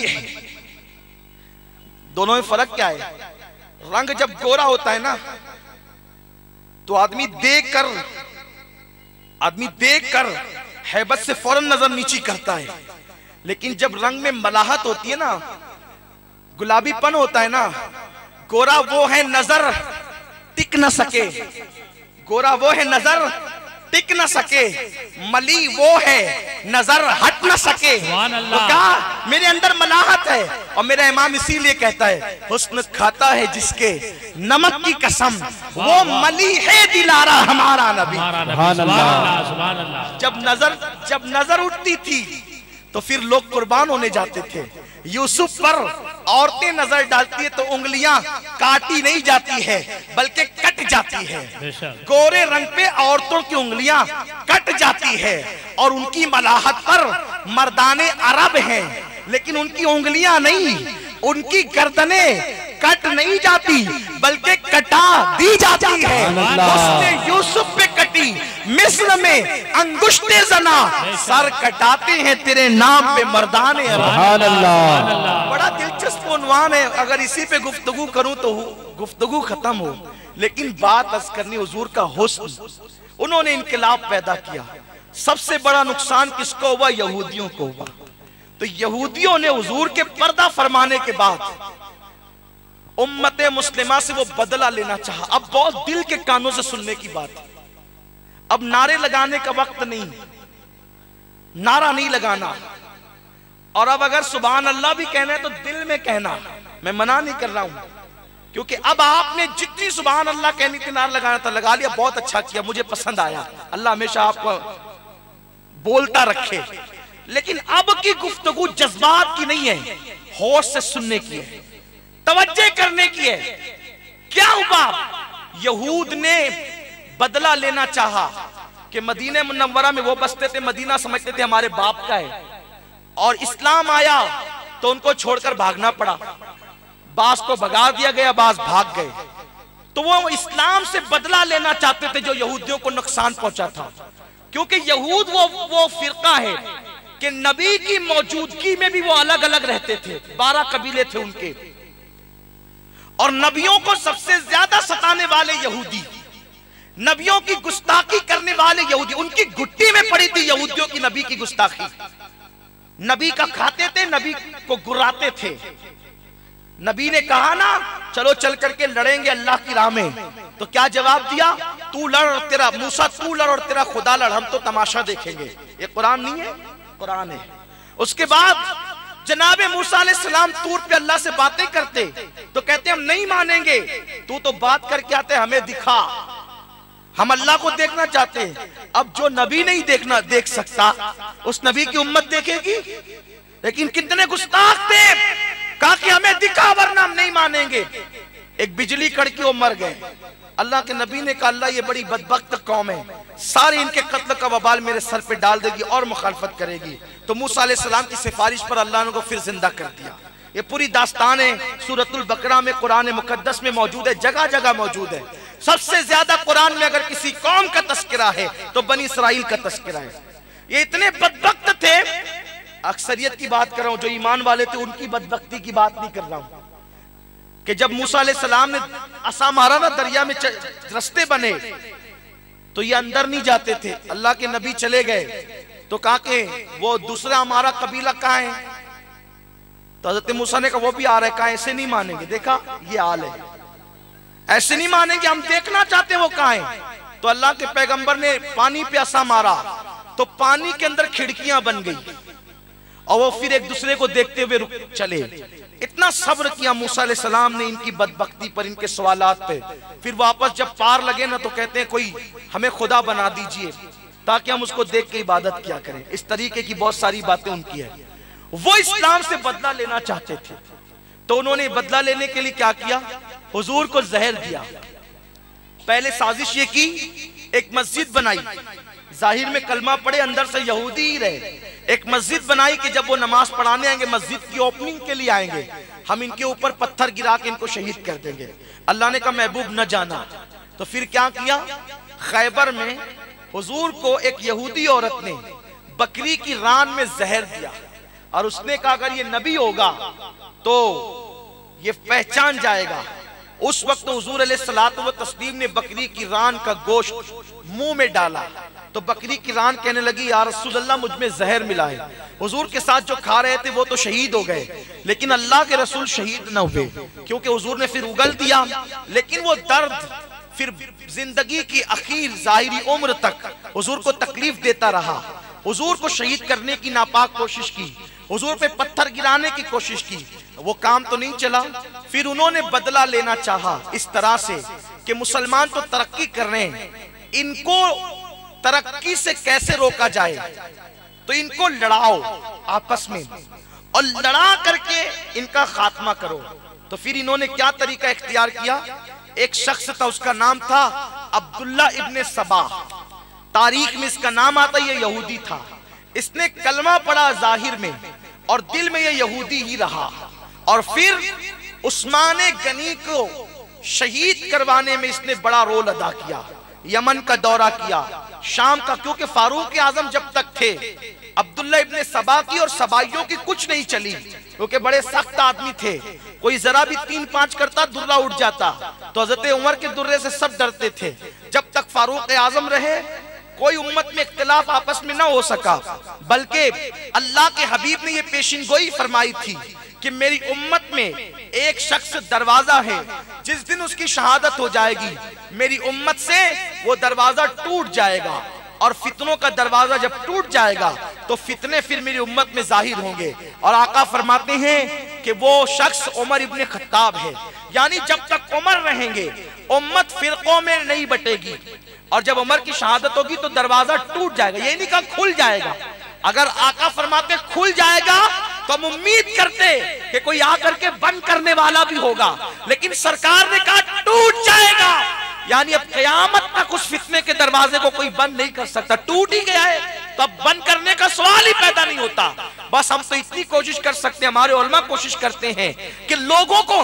दोनों में फर्क क्या है? रंग जब गोरा होता है ना तो आदमी देख कर आदमी देख कर हैबत से फौरन नजर नीची करता है, लेकिन जब रंग में मलाहत होती है ना, गुलाबीपन होता है ना, गोरा वो है नजर टिक न सके, गोरा वो है नजर टिक न सके, मली वो है नजर हट न सके। तो कहा मेरे अंदर मलाहत है, और मेरा इमाम इसीलिए कहता है हुस्न खाता है जिसके नमक की कसम, वो मली है दिलारा हमारा नबी। जब नजर जब नजर उठती थी तो फिर लोग कुर्बान होने जाते थे। यूसुफ पर औरतें नजर डालती है तो उंगलियां काटी नहीं जाती है बल्कि कट जाती है। गोरे रंग पे औरतों की उंगलियां कट जाती है, और उनकी मलाहत पर मर्दाने अरब हैं, लेकिन उनकी उंगलियां नहीं, उनकी गर्दनें कट नहीं जाती बल्कि कटा दी जाती है। उसने यूसुफ पे कटी, मिस्र में अंगुष्टे जना, सर कटाते हैं तेरे नाम पे मर्दाने अल्लाह। बड़ा दिलचस्प उन्वान है, अगर इसी पे गुफ्तगू करूं तो गुफ्तगू खत्म हो, लेकिन बात अर्ज करनी हुजूर का हुस्न। उन्होंने इनकलाब पैदा किया। सबसे बड़ा नुकसान किसको हुआ? यहूदियों को हुआ। तो यहूदियों ने हुजूर के पर्दा फरमाने के बाद उम्मत मुस्लिमा से वो बदला लेना चाहा। अब बहुत दिल के कानों से सुनने की बात है। अब नारे लगाने का वक्त नहीं, नारा नहीं लगाना। और अब अगर सुभान अल्लाह भी कहना है तो दिल में कहना। मैं मना नहीं कर रहा हूं, क्योंकि अब आपने जितनी सुभान अल्लाह कहनी थी, नारा लगाना था, लगा लिया, बहुत अच्छा किया, मुझे पसंद आया। अल्लाह हमेशा आपको बोलता रखे। लेकिन अब की गुफ्तगू जज्बात की नहीं है, होश से सुनने की है, तवज्जो करने की है। क्या हुआ? यहूद ने बदला लेना चाहा कि मदीने मुनव्वरा में वो बसते थे, मदीना समझते थे हमारे बाप का है, और इस्लाम आया तो उनको छोड़कर भागना पड़ा। बास को भगा दिया गया, बास भाग गए। तो वो इस्लाम से बदला लेना चाहते थे जो यहूदियों को नुकसान पहुंचा था, क्योंकि यहूद वो वो फिरका है कि नबी की मौजूदगी में भी वो अलग अलग रहते थे। बारह कबीले थे उनके, और नबियों को सबसे ज्यादा सताने वाले यहूदी, नबियों की गुस्ताखी करने वाले यहूदी, उनकी घुट्टी में पड़ी थी यहूदियों की नबी की गुस्ताखी। नबी का खाते थे, नबी को गुर्राते थे। नबी ने कहा ना चलो चल करके लड़ेंगे अल्लाह की राह में, तो क्या जवाब दिया? तू लड़ और तेरा मूसा तू लड़ और तेरा खुदा लड़, हम तो तमाशा देखेंगे। ये कुरान नहीं है, कुरान है। उसके बाद जनाबे मूसा अलैहिस्सलाम तूर पे अल्लाह से बातें करते तो कहते हम नहीं मानेंगे, तू तो बात करके आते, हमें दिखा, हम अल्लाह को देखना चाहते हैं। अब जो नबी नहीं देखना देख सकता, उस नबी की उम्मत देखेगी? लेकिन कितने गुस्ताख थे, कहा कि हमें दिखा वरना हम नहीं मानेंगे। एक बिजली कड़की वो मर गए। अल्लाह के नबी ने कहा अल्लाह ये बड़ी बदबख्त कौम है, सारे इनके कत्ल का वबाल मेरे सर पे डाल देगी और मुखालफत करेगी। तो मूसा अलैहिस्सलाम की सिफारिश पर अल्लाह ने को फिर जिंदा कर दिया। ये पूरी दास्तान है सूरतुल बकरा में, कुरान मुकद्दस में मौजूद है, जगह जगह मौजूद है। सबसे ज्यादा कुरान में अगर किसी कौम का तस्करा है तो बनी इसराइल का तस्करा है। ये इतने बदबख्त थे, अक्सरियत की बात कर रहा हूं, जो ईमान वाले थे उनकी बदबख्ती की बात नहीं कर रहा हूं, कि जब मूसा अलैहिस्सलाम ने असा मारा ना, दरिया में रास्ते बने, तो ये अंदर नहीं जाते थे। अल्लाह के नबी चले गए तो कहा कि वो दूसरा हमारा कबीला कहाँ है? तो हज़रत मूसा ने कहा वो भी आ रहा है। कहा ऐसे नहीं मानेंगे, देखा ये हाल है, ऐसे नहीं मानेंगे, हम देखना चाहते वो कहाँ है। तो अल्लाह के पैगंबर ने पानी पे असा मारा तो पानी के अंदर खिड़कियां बन गई, और वो फिर एक दूसरे को देखते हुए रुक चले। इतना सब्र किया मूसा अलैहिस्सलाम ने इनकी बदबख्ती पर, इनके सवालात पे। फिर वापस जब पार लगे ना तो कहते हैं कोई हमें खुदा बना दीजिए ताकि हम उसको देख के इबादत किया करें। इस तरीके की बहुत सारी बातें उनकी है। वो इस्लाम से बदला लेना चाहते थे, तो उन्होंने बदला लेने के लिए क्या किया? हुजूर को जहर दिया। पहले साजिश ये की, एक मस्जिद बनाई, जाहिर में कलमा पढ़े, अंदर से यहूदी ही रहे। एक मस्जिद बनाई कि जब वो नमाज पढ़ाने आएंगे, मस्जिद की ओपनिंग के लिए आएंगे, हम इनके ऊपर पत्थर गिरा के इनको शहीद कर देंगे। अल्लाह ने कहा महबूब न जाना। तो फिर क्या किया? खैबर में हुजूर को एक यहूदी औरत ने बकरी की रान में जहर दिया, और उसने कहा अगर ये नबी होगा तो ये पहचान जाएगा। उस वक्त हुजूर अलैहिस्सलातु व तस्लीम ने बकरी की रान का गोश्त मुंह में डाला, तो बकरी की रान कहने लगी या रसूल अल्लाह मुझ में जहर मिला है। हुजूर के साथ जो खा रहे थे वो तो शहीद हो गए, लेकिन अल्लाह के रसूल शहीद न हुए, क्योंकि हुजूर ने फिर उगल दिया। लेकिन वो दर्द फिर जिंदगी की आखिर जाहिरी उम्र तक हुजूर को तकलीफ देता रहा। हुजूर को शहीद करने की नापाक कोशिश की, हुजूर पे पत्थर गिराने की कोशिश की, वो काम तो नहीं चला। फिर उन्होंने बदला लेना चाहा इस तरह से कि मुसलमान तो तरक्की कर रहे हैं, इनको तरक्की से कैसे रोका जाए, तो इनको लड़ाओ आपस में और लड़ा करके इनका खात्मा करो। तो फिर इन्होंने क्या तरीका इख्तियार किया? एक शख्स था, उसका नाम था अब्दुल्ला इब्ने सबा, तारीख में इसका नाम आता, ये यहूदी था। इसने कलमा पढ़ा जाहिर में और दिल में ये यहूदी ही रहा, और फिर उस्मान गनी को शहीद करवाने में इसने बड़ा रोल अदा किया। यमन का दौरा किया, शाम का, क्योंकि फारूक आजम जब तक थे अब्दुल्ला इब्ने सबा की और सबाइयों की कुछ नहीं चली, क्योंकि बड़े सख्त आदमी थे। कोई जरा भी तीन पांच करता दुर्रा उठ जाता, तो हजरत उमर के दुर्रे से सब डरते थे। जब तक फारूक आजम रहे कोई उम्मत में इख्तिलाफ आपस में ना हो सका, बल्कि अल्लाह के हबीब ने यह पेशिन गोई फरमाई थी कि मेरी उम्मत में एक शख्स दरवाजा है, जिस दिन उसकी शहादत हो जाएगी मेरी उम्मत से वो दरवाजा टूट जाएगा, और फितनों का दरवाजा जब टूट जाएगा तो फितने फिर मेरी उम्मत में जाहिर होंगे। और आका फरमाते हैं कि वो शख्स उमर इब्ने खत्ताब है, यानी जब तक उमर रहेंगे उम्मत फिरकों में नहीं बटेगी, और जब उमर की शहादत होगी तो दरवाजा टूट जाएगा। ये नहीं कहा खुल जाएगा, अगर आका फरमाते खुल जाएगा तो हम उम्मीद करते कि कोई आकर के बंद करने वाला भी होगा, लेकिन सरकार ने कहा टूट जाएगा, यानी अब कयामत तक उस फितने के दरवाजे को कोई बंद नहीं कर सकता। टूट ही गया है तो अब बंद करने का सवाल ही पैदा नहीं होता। बस हम तो इतनी कोशिश कर सकते हैं, हमारे उलमा कोशिश करते हैं कि लोगों को हक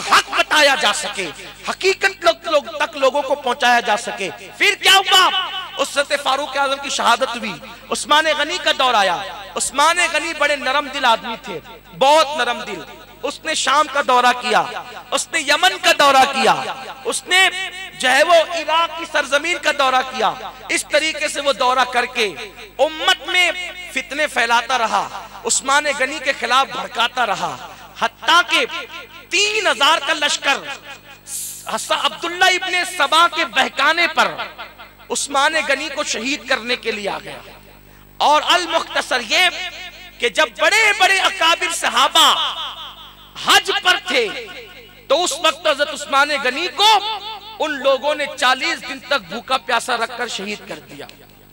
हटाया जा सके, हकीकत लोग, लोग तक लोगों को पहुंचाया जा सके। फिर क्या हुआ? उस्सत फारूक आजम की शहादत हुई, उस्मान गनी का दौर आया। उस्मान गनी बड़े नरम दिल आदमी थे, बहुत नरम दिल। उसने शाम का दौरा किया, उसने यमन का दौरा किया, उसने जो है वो इराक की सरजमीन का दौरा किया। इस तरीके से वो दौरा करके उम्मत में फितने फैलाता रहा, उस्मान गनी के खिलाफ भड़काता रहा। हत्ता के तीन हजार का लश्कर अब्दुल्ला इब्ने सबा के बहकाने पर उस्मान गनी को शहीद करने के लिए आ गया। और अल मुख्तसर ये कि जब बड़े बड़े अकाबिर सहाबा हज पर थे तो उस वक्त हजरत उस्मान गनी को उन लोगों ने चालीस दिन तक भूखा प्यासा रखकर शहीद कर दिया।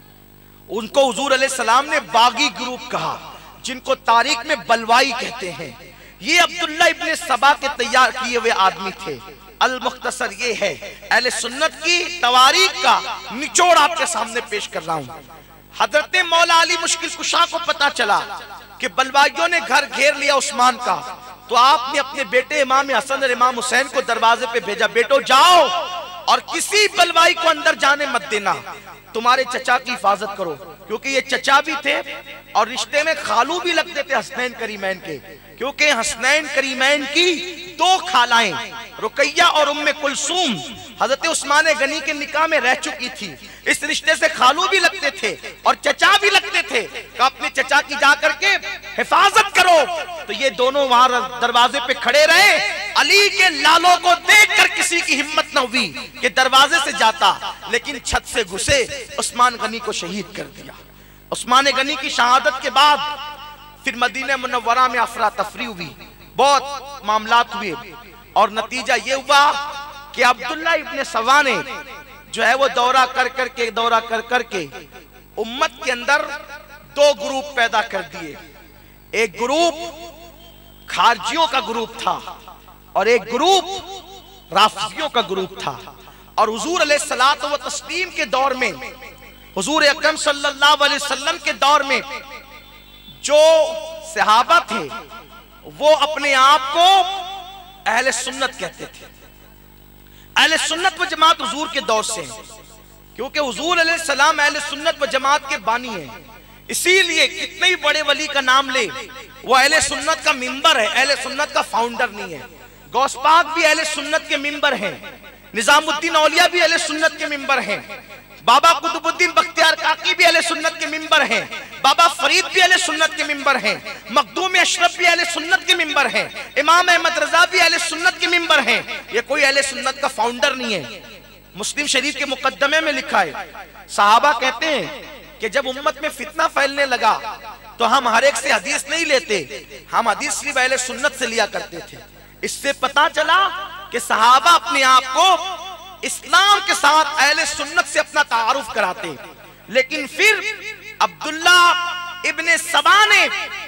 उनको हुजूर अलैहिस्सलाम ने बागी ग्रुप कहा, जिनको तारीख में बलवाई कहते हैं। ये अब्दुल्ला इब्ने सबा के तैयार किए हुए आदमी थे। अल मुख्तसर ये है अहले सुन्नत की तवारीख का निचोड़ आपके सामने पेश कर रहा हूं। हजरत मौला अली मुश्किल कुशा को पता चला कि बलवाइयों ने घर घेर लिया उस्मान का, तो आपने अपने बेटे इमाम हसन और इमाम हुसैन को दरवाजे पे भेजा, बेटो जाओ और किसी बलवाई को अंदर जाने मत देना, तुम्हारे चचा की हिफाजत करो। क्योंकि ये चचा भी थे और रिश्ते में खालू भी लगते थे हसनैन करीमैन के, क्योंकि हसनैन करीमैन की दो खालाएं रुकैया और उम्मे कुलसूम हजरत उस्मान गनी के निकाह में रह चुकी थी। इस रिश्ते से खालू भी लगते थे और चचा भी लगते थे कि अपने चचा की जा करके हिफाजत करो। तो ये दोनों वहां दरवाजे पे खड़े रहे। अली के लालों को देखकर किसी की हिम्मत न हुई कि दरवाजे से जाता, लेकिन छत से घुसे उस्मान गनी को शहीद कर दिया। उस्मान गनी की शहादत के बाद फिर मदीना मुनव्वरा में अफरा तफरी हुई, बहुत मामलात हुए और नतीजा ये हुआ कि अब्दुल्ला इब्ने सबा ने जो है वो दौरा कर करके दौरा कर करके उम्मत के अंदर दो ग्रुप पैदा कर दिए। एक ग्रुप खारजियों का ग्रुप था और एक ग्रुप राफिजियों का ग्रुप था। और हुजूर अलैहिस्सलात व तस्लीम के दौर में, हुजूर अकरम सल्लल्लाहु अलैहि वसल्लम के दौर में जो सहाबा थे वो अपने आप को अहले सुन्नत कहते थे। अहले सुन्नत व जमात हुजूर के दौर से, क्योंकि हुजूर अलैहिस्सलाम अहले सुन्नत व जमात के बानी हैं। इसीलिए कितने ही बड़े वली का नाम ले, वो अहले सुन्नत का मिंबर है, अहले सुन्नत का फाउंडर नहीं है। गौस पाक भी अहले सुन्नत के मिंबर हैं, निजामुद्दीन औलिया भी अहले सुन्नत के मिंबर हैं, बाबा कुतुबुद्दीन बख्तियार काकी भी अहले सुन्नत के मिंबर हैं, बाबा फरीद भी अहले सुन्नत के मिंबर हैं, मखदूम अशरफ भी अहले सुन्नत के मिंबर हैं, इमाम अहमद रजा भी अहले सुन्नत के मिंबर हैं। ये कोई अहले सुन्नत का फाउंडर नहीं है। मुस्लिम शरीफ के मुकद्दमे में लिखा है, सहाबा कहते हैं कि जब उम्मत में फितना फैलने लगा तो हम हर एक से हदीस नहीं लेते, हम हदीस सिर्फ अहले सुन्नत से लिया करते थे। इससे पता चला कि सहाबा अपने आप को इस्लाम के साथ अहले सुन्नत से अपना तारुफ कराते। लेकिन फिर अब्दुल्ला इब्ने सबा ने,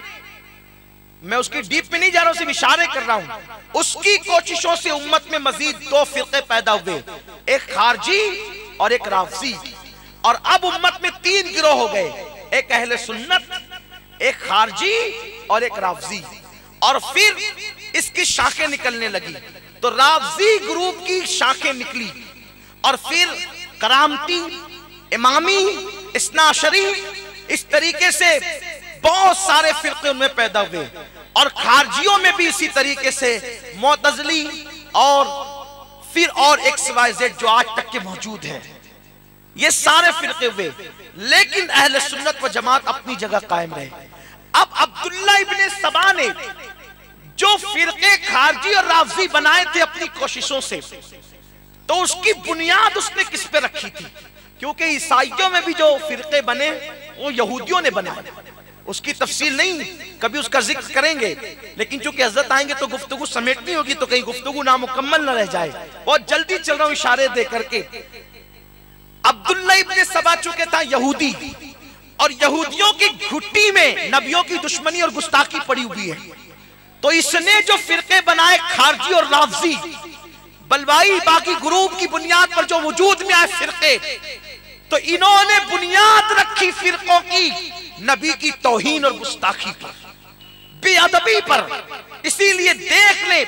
मैं उसकी डीप में नहीं जा रहा हूं, सिर्फ इशारे कर रहा हूं, उसकी कोशिशों से उम्मत में मजीद दो फिरके पैदा हुए, एक खारजी और एक राफजी। और अब उम्मत में तीन गिरोह हो गए, एक अहले सुन्नत, एक खारजी और एक राफजी। और फिर इसकी शाखें निकलने लगी, तो राफजी ग्रुप की शाखें निकली और फिर करामती, इमामी, इस्नाशरी, इस तरीके से बहुत सारे फिरके उनमें पैदा हुए। और खारजियों में भी इसी तरीके से मोतजली और फिर और एक्स वाई जेड जो आज तक के मौजूद है, ये सारे फिरके हुए। लेकिन अहले सुन्नत व जमात अपनी जगह कायम रहे। अब अब्दुल्ला इब्ने सबा ने जो फिरके खारजी और राफजी बनाए थे अपनी कोशिशों से, तो उसकी बुनियाद उसने किस पे रखी थी? क्योंकि ईसाइयों में भी जो फिरके बने वो यहूदियों ने बनाए। उसकी तफसील नहीं, कभी उसका जिक्र करेंगे, लेकिन चूंकि हजरत आएंगे तो गुफ्तगू समेटनी होगी, तो कहीं गुफ्तगू नामुकम्मल न रह जाए। बहुत जल्दी चल रहा हूं इशारे दे करके। अब्दुल्ला इब्ने सबा चूंकि था यहूदी, और यहूदियों की घुट्टी में नबियों की दुश्मनी और गुस्ताखी पड़ी हुई है, तो इसने जो फिरके बनाए खारजी और राफजी, बलवाई बाकी ग्रुप की बुनियाद पर जो वजूद में आए फिरके, तो इन्होंने बुनियाद रखी फिरकों की नबी की तौहीन और गुस्ताखी पर। बेअदबी पर। इसीलिए देख ले,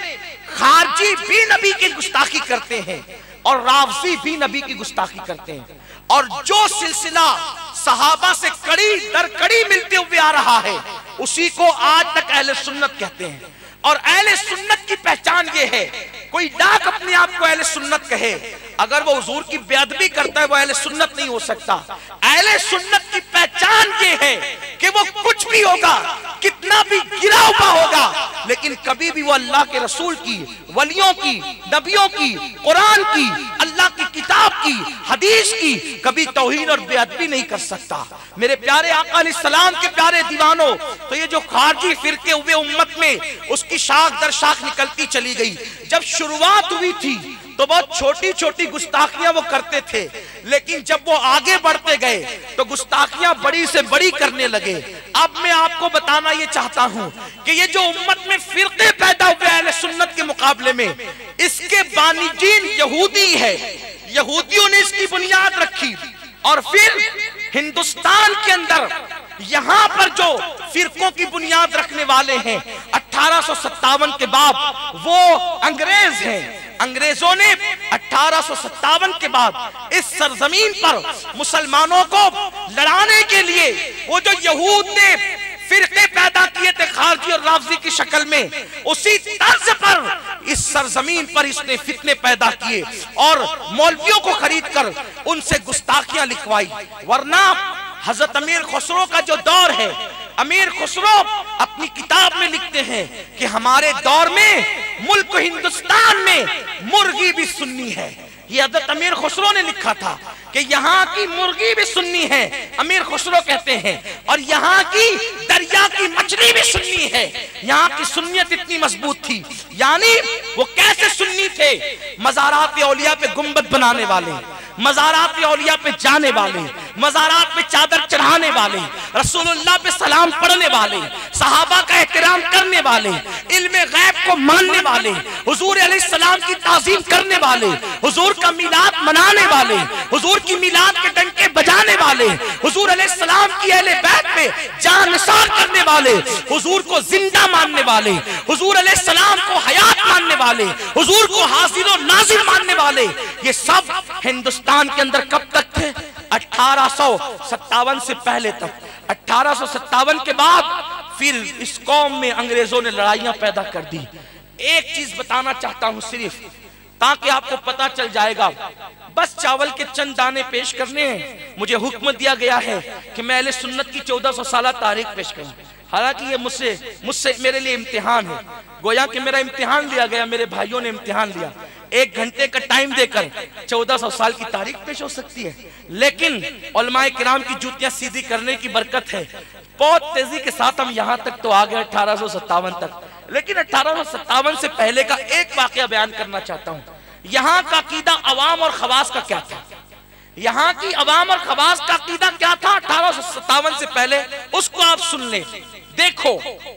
खारजी भी नबी की गुस्ताखी करते हैं और रावजी भी नबी की गुस्ताखी करते हैं। और जो सिलसिला सहाबा से कड़ी दर कड़ी मिलते हुए आ रहा है, उसी को आज तक अहले सुन्नत कहते हैं। और अहले सुन्नत की पहचान ये है, कोई डाक अपने आप को अहले सुन्नत कहे, अगर वो हुजूर की बेअदबी करता है वो अहले सुन्नत नहीं हो सकता। अहले सुन्नत की पहचान ये है कि वो कुछ भी होगा, कितना भी गिरा हुआ होगा, लेकिन कभी भी वो अल्लाह के रसूल की, वलियों की, नबियों की, कुरान की, अल्लाह की किताब की, हदीस की कभी तौहीन और बेअदबी नहीं कर सकता। मेरे प्यारे आका अलैहिस्सलाम के प्यारे दीवानों, तो ये जो खारजी फिरके हुए उम्मत में, उसकी शाख दर शाख निकलती चली गई। जब शुरुआत हुई थी तो बहुत छोटी छोटी गुस्ताखियां वो करते थे, लेकिन जब वो आगे बढ़ते गए तो गुस्ताखियां बड़ी से बड़ी करने लगे। अब मैं आपको बताना ये चाहता हूं कि ये जो उम्मत में फिरके पैदा हुए अहले सुन्नत के मुकाबले में, इसके बानिजीन यहूदी है। यहूदियों ने इसकी बुनियाद रखी और फिर हिंदुस्तान के अंदर यहां पर जो फिरकों की बुनियाद रखने वाले हैं अठारह सौ सत्तावन के बाद, वो अंग्रेज हैं। अंग्रेजों ने अठारह सौ सत्तावन के बाद इस सरजमीन पर मुसलमानों को लड़ाने के लिए वो जो यहूद ने फिरके पैदा किए थे खारजी और रावजी की शक्ल में, उसी तर्ज पर इस सरजमीन पर इसने फितने पैदा किए और मौलवियों को खरीद कर उनसे गुस्ताखियां लिखवाई। वरना हजरत अमीर खुसरो का जो दौर है, अमीर खुसरो अपनी किताब में लिखते हैं कि हमारे दौर में मुल्क हिंदुस्तान में मुर्गी भी सुन्नी है। ये हजरत अमीर खुसरो ने लिखा था कि यहाँ की मुर्गी भी सुन्नी है, अमीर खुसरो कहते हैं, और यहाँ की दरिया की मछली भी सुन्नी है। यहाँ की सुन्नियत इतनी मजबूत थी। यानी वो कैसे सुन्नी थे? मज़ारात औलिया पे गुंबद बनाने वाले, मज़ारात औलिया पे जाने वाले, मज़ारात पे चादर चढ़ाने वाले, रसूलुल्लाह पे सलाम पढ़ने वाले, सहाबा का एहतराम करने वाले, इल्मे गैब को मानने वाले, हुजूर अलैहिस्सलाम की ताज़ीम करने वाले, हुजूर का मिलाद मनाने वाले, हुजूर की मिलाद के डंके बजाने वाले, हुजूर अलैहिस्सलाम की अहले बैत पे जान निसार करने वाले, हुजूर को जिंदा मानने वाले, हुजूर अलैहिस्सलाम को हयात मानने वाले, हुजूर को हाजिर और नाजिर मानने वाले, ये सब हिंदुस्तान के अंदर कब तक थे? अठारह सौ सत्तावन से पहले तक। अठारह सौ सत्तावन के बाद फिर इस कौम में अंग्रेजों ने लड़ाइयां पैदा कर दी। एक चीज बताना चाहता हूं सिर्फ, ताकि आपको पता चल जाएगा। बस चावल के चंद दाने पेश करने हैं। मुझे हुक्म दिया गया है कि मैं अहले सुन्नत की चौदह सौ साल तारीख पेश करूं। हालांकि ये मुझसे मुझसे मेरे लिए इम्तिहान है, गोया कि मेरा इम्तिहान लिया गया, मेरे भाइयों ने इम्तिहान लिया। एक घंटे का टाइम देकर चौदह सौ साल की तारीख पेश हो सकती है, लेकिन उलमाए किराम की जूतियां सीधी करने की बरकत है। बहुत तेजी के साथ हम यहाँ तक तो आ गए अठारह सौ सत्तावन तक, लेकिन अठारह सौ सत्तावन से पहले का एक वाकया बयान करना चाहता हूँ। यहाँ का अकीदा अवाम और खवास का क्या था? यहाँ की अवाम और खवास का अकीदा क्या था अठारह सौ सत्तावन से पहले? उसको आप सुन ले। देखो,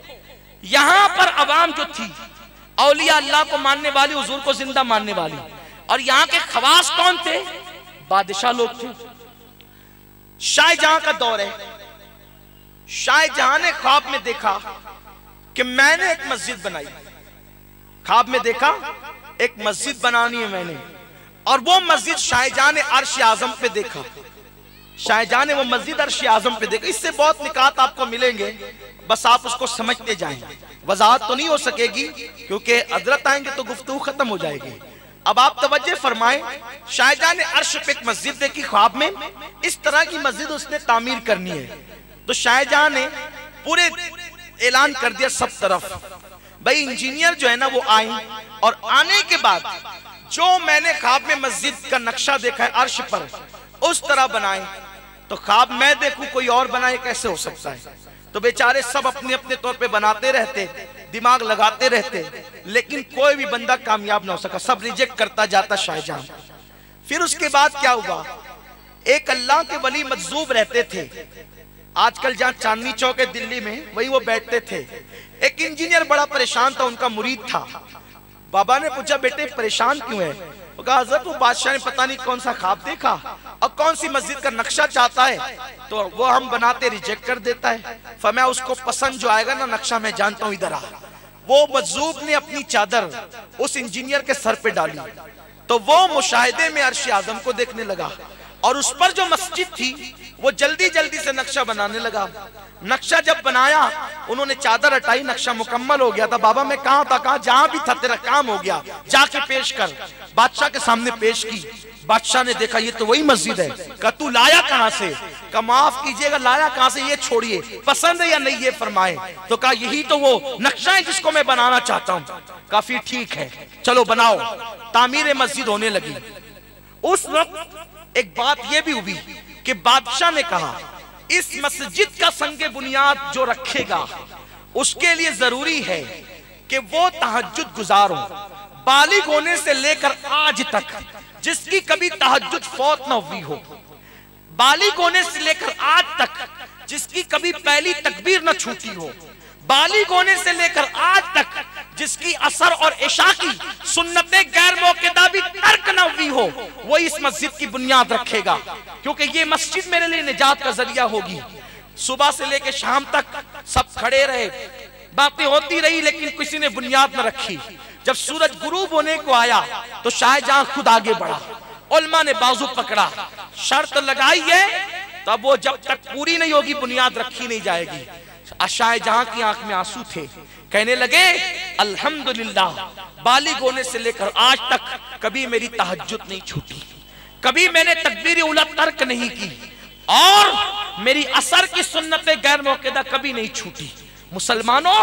यहाँ पर अवाम जो थी, औलिया अल्लाह को मानने वाली, हुजूर को जिंदा मानने वाली, और यहाँ के खवास कौन थे? बादशाह लोग थे। शाहजहां का दौर है। शाहजहां ने ख्वाब में देखा कि मैंने एक मस्जिद बनाई। ख्वाब में देखा एक मस्जिद बनानी है मैंने, और वो मस्जिद शाहजहां ने अर्श आजम पे देखा। शाहजहां ने वो मस्जिद अर्श आजम पे देखा। इससे बहुत निकात आपको मिलेंगे, बस आप उसको समझते जाएं। वजाहत तो नहीं हो सकेगी क्योंकि हजरत आएंगे तो गुफ्तगू खत्म हो जाएगी। अब आप तवज्जो फरमाएं। शाहजहां ने अर्श पे एक मस्जिद देखी ख्वाब में। इस तरह की मस्जिद उसने तामीर करनी है, तो शाहजहां ने पूरे ऐलान कर दिया सब तरफ, भाई इंजीनियर जो है ना वो आए, और आने के बाद जो मैंने ख्वाब में मस्जिद का नक्शा देखा है अर्श पर, उस तरह बनाए। तो ख्वाब मैं देखूं कोई और बनाए, कैसे हो सकता है? तो बेचारे सब अपने अपने तौर पे बनाते रहते, दिमाग लगाते रहते, लेकिन कोई भी बंदा कामयाब ना हो सका, सब रिजेक्ट करता जाता शाहजहां। फिर उसके बाद क्या हुआ? एक अल्लाह के वली मजजूब रहते थे, आजकल जहां चांदनी चौक है दिल्ली में, वही वो बैठते थे। एक इंजीनियर बड़ा परेशान था, उनका मुरीद था। बाबा ने पूछा, बेटे परेशान क्यों है? वो कहा, हज़रत वो बादशाह ने पता नहीं कौन सा ख्वाब देखा, और कौन सी मस्जिद का नक्शा चाहता है तो वो हम बनाते रिजेक्ट कर देता है। फरमाया उसको पसंद जो आएगा ना नक्शा, मैं जानता हूं इधर आ। वो मजूब ने अपनी चादर उस इंजीनियर के सर पे डाली तो वो मुशाहिदे में अर्श आजम को देखने लगा और उस पर जो मस्जिद थी वो जल्दी जल्दी से नक्शा बनाने लगा। नक्शा जब बनाया उन्होंने चादर हटाई, नक्शा मुकम्मल हो गया था। बाबा मैं कहां था, कहा जहां भी था तेरा काम हो गया, जाके पेश कर। बादशाह के सामने पेश की। बादशाह ने देखा ये तो वही मस्जिद है। कहा तू लाया कहां से? कहा माफ कीजिएगा लाया कहां से ये छोड़िए, पसंद है या नहीं ये फरमाए। तो कहा यही तो वो नक्शा है जिसको मैं बनाना चाहता हूं। काफी ठीक है चलो बनाओ। तामीर मस्जिद होने लगी। उस वक्त एक बात यह भी हुई कि बादशाह ने कहा इस मस्जिद का संगे बुनियाद जो रखेगा उसके लिए जरूरी है कि वो तहज्जुद गुजार हो। बालिग होने से लेकर आज तक जिसकी कभी तहज्जुद फौत न हुई हो, बालिग होने से लेकर आज तक जिसकी कभी पहली तकबीर न छूटी हो, बालिग होने से लेकर आज तक जिसकी असर और इशा की सुन्नतें गैर मौक़िदा भी तर्क न हुई हो, वो इस मस्जिद की बुनियाद रखेगा। क्योंकि ये मस्जिद मेरे लिए निजात का जरिया होगी। सुबह से लेकर शाम तक सब खड़े रहे, बातें होती रही, लेकिन किसी ने बुनियाद न रखी। जब सूरज गुरूब होने को आया तो शाहजहां खुद आगे बढ़ा, उलमा ने बाजू पकड़ा, शर्त लगाई है तब वो जब तक पूरी नहीं होगी बुनियाद रखी नहीं जाएगी। शाहजहां की आंख में आंसू थे, कहने लगे अल्हम्दुलिल्लाह बालिग होने से लेकर आज तक कभी मेरी तहज्जुद नहीं छूटी, कभी मैंने तकबीर उला तर्क नहीं की और मेरी असर की सुन्नतें गैर मौक़िदा कभी नहीं छूटी। मुसलमानों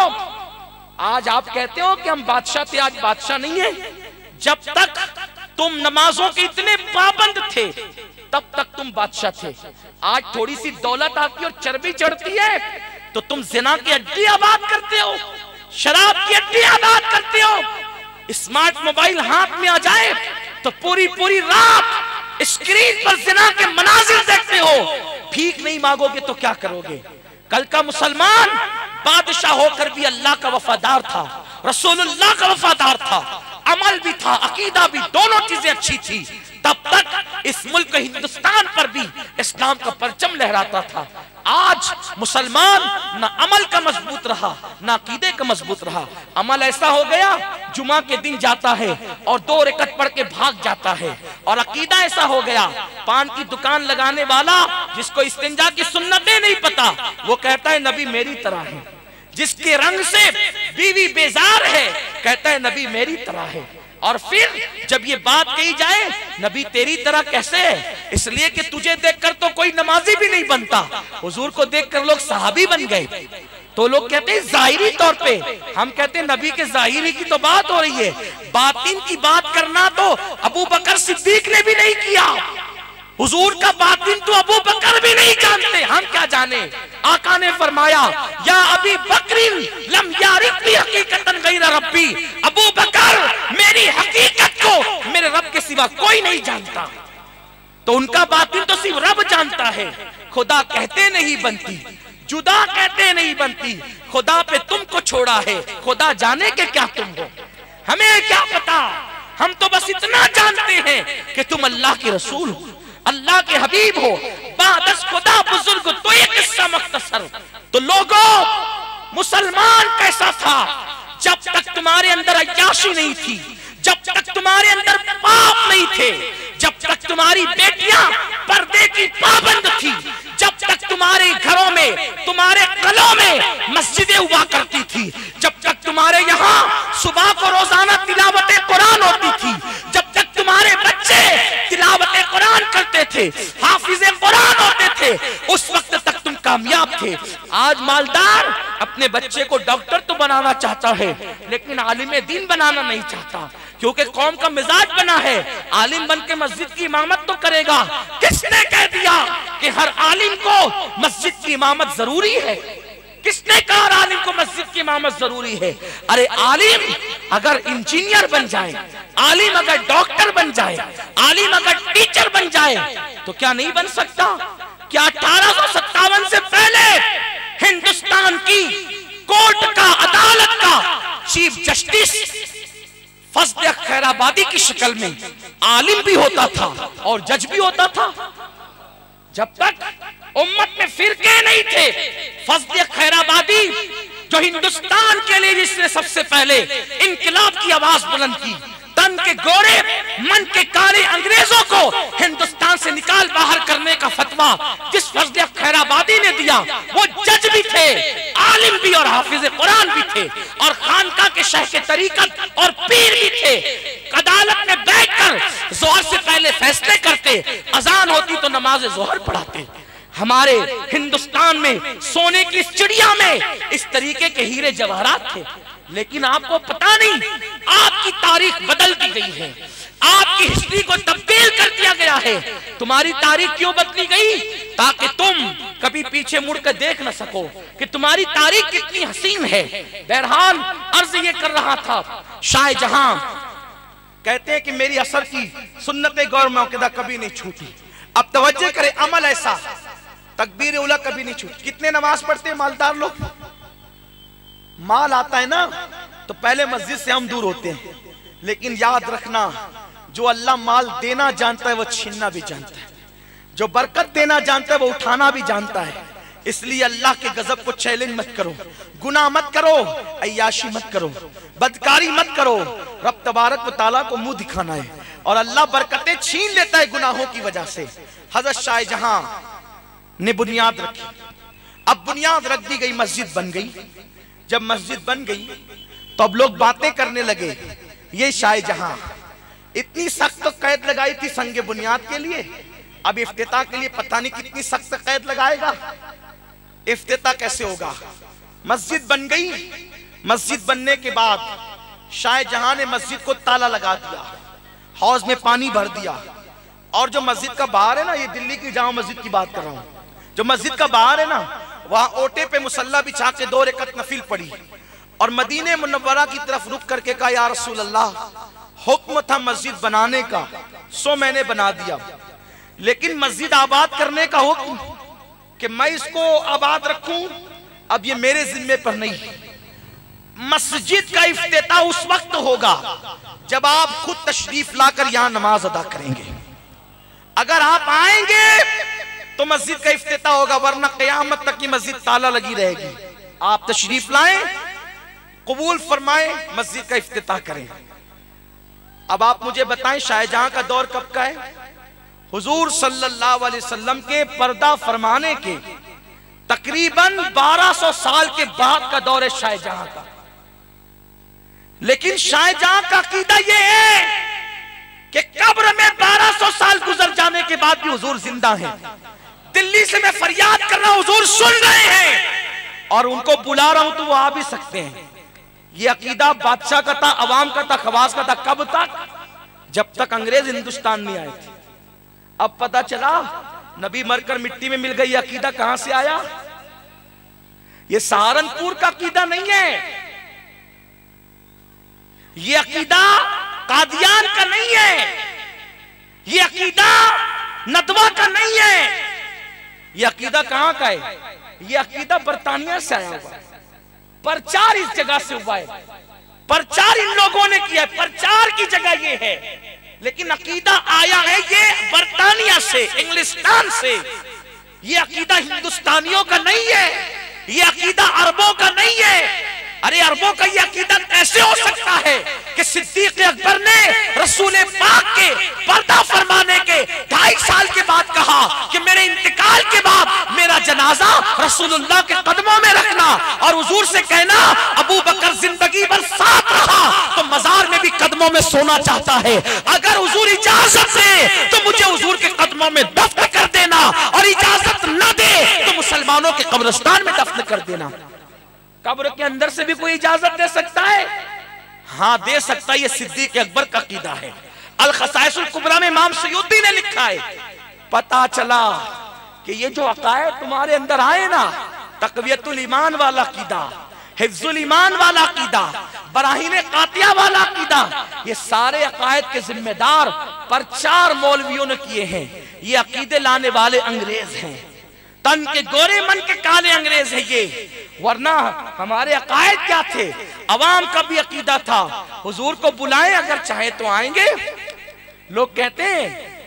आज आप कहते हो कि हम बादशाह थे, आज बादशाह नहीं है। जब तक तुम नमाजों के इतने पाबंद थे तब तक तुम बादशाह थे। आज थोड़ी सी दौलत आती और चर्बी चढ़ती है तो तुम जिना की अड्डी आबाद करते हो, शराब की अड्डी आबाद करते हो। स्मार्ट मोबाइल हाथ में आ जाए तो पूरी पूरी रात स्क्रीन पर जिना के मनाजिर देखते हो। भीख नहीं मांगोगे तो क्या करोगे? कल का मुसलमान बादशाह होकर भी अल्लाह का वफादार था, रसूलुल्लाह का वफादार था, अमल भी था, अकीदा भी, दोनों चीजें अच्छी थी। तब तक इस मुल्क हिंदुस्तान पर भी इस्लाम का परचम लहराता था। आज मुसलमान ना अमल का मजबूत रहा ना अकीदे का मजबूत रहा। अमल ऐसा हो गया जुमा के दिन जाता है और दो रकत पढ़ के भाग जाता है, और अकीदा ऐसा हो गया पान की दुकान लगाने वाला जिसको इस्तिंजा की सुन्नतें नहीं पता वो कहता है नबी मेरी तरह है, जिसके रंग से बीवी बेजार है कहता है नबी मेरी तरह है। और फिर जब ये बात कही जाए नबी तेरी तरह कैसे है, इसलिए कि तुझे देखकर तो कोई नमाजी भी नहीं बनता, हुजूर को देखकर लोग सहाबी बन गए। तो लोग कहते हैं जाहिरी तौर पे, हम कहते हैं नबी के जाहिरी की तो बात हो रही है, बातिन की बात करना तो अबू बकर सिद्दीक ने भी नहीं किया। हुजूर का बातिन तो अबू बकर भी नहीं जानते, हम क्या जाने। आका ने फरमाया या अबी बकरिन लम यारिफनी हकीकतन गैर रब्बी, अबू बकर मेरी हकीकत को मेरे रब के सिवा कोई नहीं जानता। तो उनका बातिन तो सिर्फ रब जानता है। खुदा कहते नहीं बनती, जुदा कहते नहीं बनती, खुदा पे तुमको छोड़ा है, खुदा जाने के क्या तुम हो, हमें क्या पता। हम तो बस इतना जानते हैं कि तुम अल्लाह के रसूल हो, अल्लाह के हबीब हो, बादस खुदा बुजुर्ग तो ये किस्सा मख्तसर। तो लोगों मुसलमान कैसा था जब तक तुम्हारे अंदर अय्याशी नहीं थी, जब तक तुम्हारे अंदर पाप नहीं थे, जब तक तुम्हारी बेटियां पर्दे की पाबंद थी, जब तक तुम्हारे घरों में तुम्हारे गलों में मस्जिदें हुआ करती थी, जब तक तुम्हारे यहाँ सुबह को रोजाना तिलावत कुरान होती थी, जब तक तुम्हारे बच्चे तिलावत कुरान करते थे, हाफिज़े कुरान होते थे, उस वक्त तक तुम कामयाब थे। आज मालदार अपने बच्चे को डॉक्टर तो बनाना चाहता है लेकिन आलिम दीन बनाना नहीं चाहता, क्योंकि कौम का मिजाज बना है आलिम बन के मस्जिद की इमामत तो करेगा। किसने कह दिया कि हर आलिम को मस्जिद की इमामत जरूरी है? किसने कहा आलिम को मस्जिद की इमामत जरूरी है? अरे आलिम अगर इंजीनियर बन जाए, आलिम अगर डॉक्टर बन जाए, आलिम अगर टीचर बन जाए तो क्या नहीं बन सकता? क्या अठारह सौ सत्तावन से पहले हिंदुस्तान की कोर्ट का, अदालत का चीफ जस्टिस फजल खैराबादी की शक्ल में आलिम भी होता था और जज भी होता था? जब तक उम्मत में फिरके नहीं थे, फजल खैराबादी जो हिंदुस्तान के लिए जिसने सबसे पहले इनकलाब की आवाज बुलंद की, तन के गोरे मन के काले अंग्रेजों को हिंदुस्तान से निकाल बाहर करने का फतवा जिस फजल खैराबादी ने दिया, वो जज भी थे, आलिम भी और हाफिज कुरान भी थे, और खानका के शेख के तरीकत और पीर भी थे। अदालत में बैठकर जोहर से पहले फैसले करते, अजान होती तो नमाज जोहर पढ़ाते। हमारे हिंदुस्तान में सोने की चिड़िया में इस तरीके के हीरे जवाहरात थे, लेकिन आपको पता नहीं, आपकी तारीख बदल दी गई है, आपकी हिस्ट्री को तब्दील कर दिया गया है। तुम्हारी तारीख क्यों बदली गई? ताकि तुम कभी पीछे मुड़कर देख न सको कि तुम्हारी तारीख कितनी हसीन है। बहरहाल अर्ज ये कर रहा था, शाहजहां कहते हैं कि मेरी असर की सुन्नत गौर मौक़िदा कभी नहीं छूटी। अब तवज्जो करे, अमल ऐसा, तकबीर उला कभी नहीं छूटी। कितने नमाज पढ़ते हैं मालदार लोग? माल आता है ना तो पहले मस्जिद से हम दूर होते हैं, लेकिन याद रखना, जो अल्लाह माल देना जानता है वो छीनना भी जानता है, जो बरकत देना जानता है वो उठाना भी जानता है। इसलिए अल्लाह के गजब को चैलेंज मत करो, गुनाह मत करो, अय्याशी मत करो, बदकारी मत करो। रब तबारक व तआला को मुंह दिखाना है, और अल्लाह बरकतें छीन लेता है गुनाहों की वजह से। हजरत शाहजहां ने बुनियाद रखी, अब बुनियाद रख दी गई, मस्जिद बन गई। जब मस्जिद बन गई तो अब लोग बातें करने लगे, ये शाहजहां इतनी सख्त कैद लगाई थी संगे बुनियाद के लिए, अब इफ्तिताह के लिए पता नहीं कितनी सख्त कैद लगाएगा। इफ्तिताह कैसे होगा? मस्जिद बन गई। मस्जिद बनने के बाद शाहजहां ने मस्जिद को ताला लगा दिया, हौज में पानी भर दिया, और जो मस्जिद का बाहर है ना, ये दिल्ली की जामा मस्जिद की बात कर रहा हूं, जो मस्जिद का बाहर है ना, वहां ओटे पे मुसल्ला बिछा के दो रकअत नफिल पड़ी, और मदीने मुनव्वरा की तरफ रुक करके कहा, या रसूल अल्लाह, हुक्म था मस्जिद बनाने का, सो मैंने बना दिया, लेकिन मस्जिद आबाद करने का हुक्म कि मैं इसको आबाद रखूं, अब ये मेरे जिम्मे पर नहीं। मस्जिद का इफ्तिताह उस वक्त होगा जब आप खुद तशरीफ लाकर यहां नमाज अदा करेंगे। अगर आप आएंगे तो मस्जिद का इफ्तिताह होगा, वरना क़यामत तक की मस्जिद ताला लगी रहेगी। आप तशरीफ लाएं, कबूल फरमाएं, मस्जिद का इफ्तिताह करें। अब आप मुझे बताएं, शाहजहां का दौर कब का है? हुजूर सल्लल्लाहु अलैहि वसल्लम के पर्दा फरमाने के तकरीबन बारह सौ साल के बाद का दौर है शाहजहां का। लेकिन शाहजहां का अकीदा यह है कि कब्र में बारह सौ साल गुजर जाने के बाद भी हुजूर जिंदा हैं। दिल्ली से मैं फरियाद कर रहा हूं, हुजूर सुन रहे हैं, और उनको बुला रहा हूं तो वो आ भी सकते हैं। ये अकीदा बादशाह का था, अवाम का था, खवास का था। कब तक? जब तक अंग्रेज हिंदुस्तान नहीं आए थे। अब पता चला नबी मरकर मिट्टी में मिल गई। अकीदा कहां से आया? ये सहारनपुर का अकीदा नहीं है, ये अकीदा कादियान का नहीं है, ये अकीदा नदवा का नहीं है। ये अकीदा कहां का है? ये अकीदा बरतानिया से आया हुआ है। प्रचार इस जगह से हुआ है, प्रचार इन लोगों ने किया है, प्रचार की जगह ये है, लेकिन अकीदा आया है ये बरतानिया से, इंग्लिस्तान से। ये अकीदा हिंदुस्तानियों का नहीं है, ये अकीदा अरबों का नहीं है। अरे अरबों का ये अकीदा कैसे हो सकता है कि सिद्दीक अकबर ने रसूल पाक के पर्दा फरमाने के ढाई साल के बाद कहा कि मेरे इंतकाल के बाद मेरा जनाजा रसूलुल्लाह के कदमों में रखना, और हुजूर से कहना अबू बकर जिंदगी भर साथ रहा तो मजार में भी कदमों में सोना चाहता है, अगर हुजूर इजाजत दे तो मुझे हुजूर के कदमों में दफन कर देना, और इजाजत न दे तो मुसलमानों के कब्रिस्तान में दफन कर देना। कब्र के अंदर से भी कोई इजाजत दे सकता है? हाँ दे सकता है। ये सिद्दीक अकबर का अकीदा है। अल खसाइसुल कुबरा में इमाम सयूती ने लिखा है, पता चला कि ये जो अकायद तुम्हारे अंदर आए ना, तकवियतुल ईमान वाला अकीदा, हिफ्जुल ईमान वाला अकीदा, बराहीन कातिया वाला अकीदा, ये सारे अकायद के जिम्मेदार प्रचार मौलवियों ने किए हैं। ये अकीदे लाने वाले अंग्रेज हैं, तन के गोरे मन के काले अंग्रेज है ये, वरना हमारे अकायद क्या थे? अवाम का भी अकीदा था। हुजूर को बुलाएं, अगर चाहे तो आएंगे। लोग कहते हैं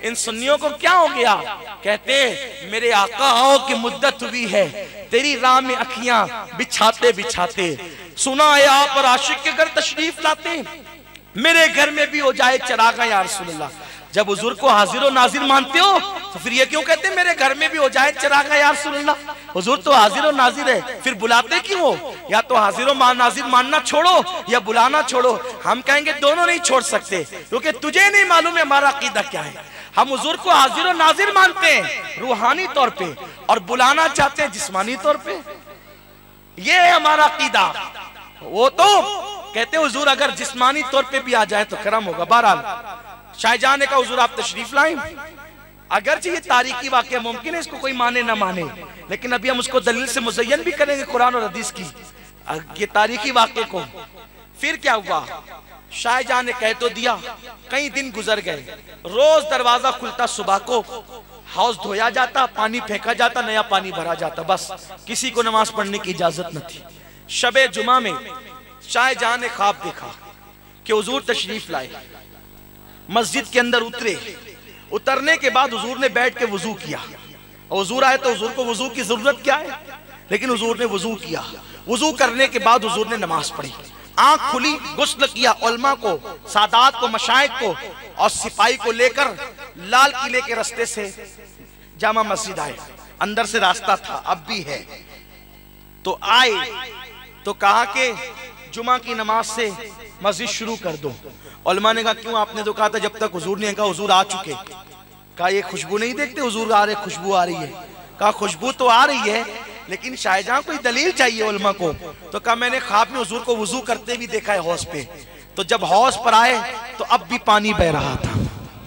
इन सुन्नियों को क्या हो गया? कहते मेरे आका आओ की मुद्दत हुई है, तेरी राह में अखियां बिछाते बिछाते। सुना है आप और आशिक के घर तशरीफ लाते, मेरे घर में भी हो जाए चरागा या रसूलल्लाह। जब हुजूर को हाजिर और नाजिर मानते हो तो फिर ये क्यों कहते मेरे घर में भी हो जाए चरागा या रसूलल्लाह? हुजूर तो हाजिर और नाजिर है, फिर बुलाते क्यों हो? या तो हाजिर और नाजिर मानना छोड़ो या बुलाना छोड़ो। हम कहेंगे दोनों नहीं छोड़ सकते, क्योंकि तुझे नहीं मालूम है हमारा अकीदा क्या है। हम हुजूर को हाजिर और नाजिर मानते हैं रूहानी तौर पे, और बुलाना चाहते हैं जिस्मानी तौर पे। ये है हमारा अकीदा। वो तो कहते हुजूर अगर जिस्मानी तौर पे भी आ जाए तो करम होगा। बहरहाल शाहजहां ने कहा हुजूर आप तशरीफ लाएं। अगरचे ये तारीखी वाकया मुमकिन है इसको कोई माने ना माने, लेकिन अभी हम उसको दलील से मुज़य्यन भी करेंगे कुरान और हदीस की ये तारीखी वाकये को। फिर क्या हुआ? शाहजहां ने कह तो दिया, कई दिन गुजर गए, रोज दरवाजा खुलता, सुबह को हाउस धोया जाता, पानी फेंका जाता, नया पानी भरा जाता, बस किसी को नमाज पढ़ने की इजाजत न थी। शबे जुमा में शाहजहां ने ख्वाब देखा कि हुजूर तशरीफ लाए, मस्जिद के अंदर उतरे। उतरने के बाद हुजूर ने बैठ के वजू किया, और हुजूर आए तो हुजूर को वजू की जरूरत क्या है, लेकिन हुजूर ने वजू किया। वजू करने के बाद हुजूर ने नमाज पढ़ी, आंख खुली, गुस्ल किया, उलमा को, सादात को, मशाइख को और सिपाही को लेकर लाल किले के रास्ते से जामा मस्जिद आए। अंदर से रास्ता था, अब भी है। तो आए तो कहा कि जुमा की नमाज से मस्जिद शुरू कर दो। उलमा ने कहा क्यों? आपने तो कहा था जब तक हुजूर ने कहा हुजूर आ चुके। कहा ये खुशबू नहीं देखते हुजूर आ रहे, खुशबू आ रही है। कहा खुशबू तो आ रही है, लेकिन शाहजहां कोई दलील चाहिए उलमा को। तो कहा मैंने ख्वाब में हुजूर को वजू करते भी देखा है हौज पे। तो जब हौज पर आए तो अब भी पानी बह रहा था।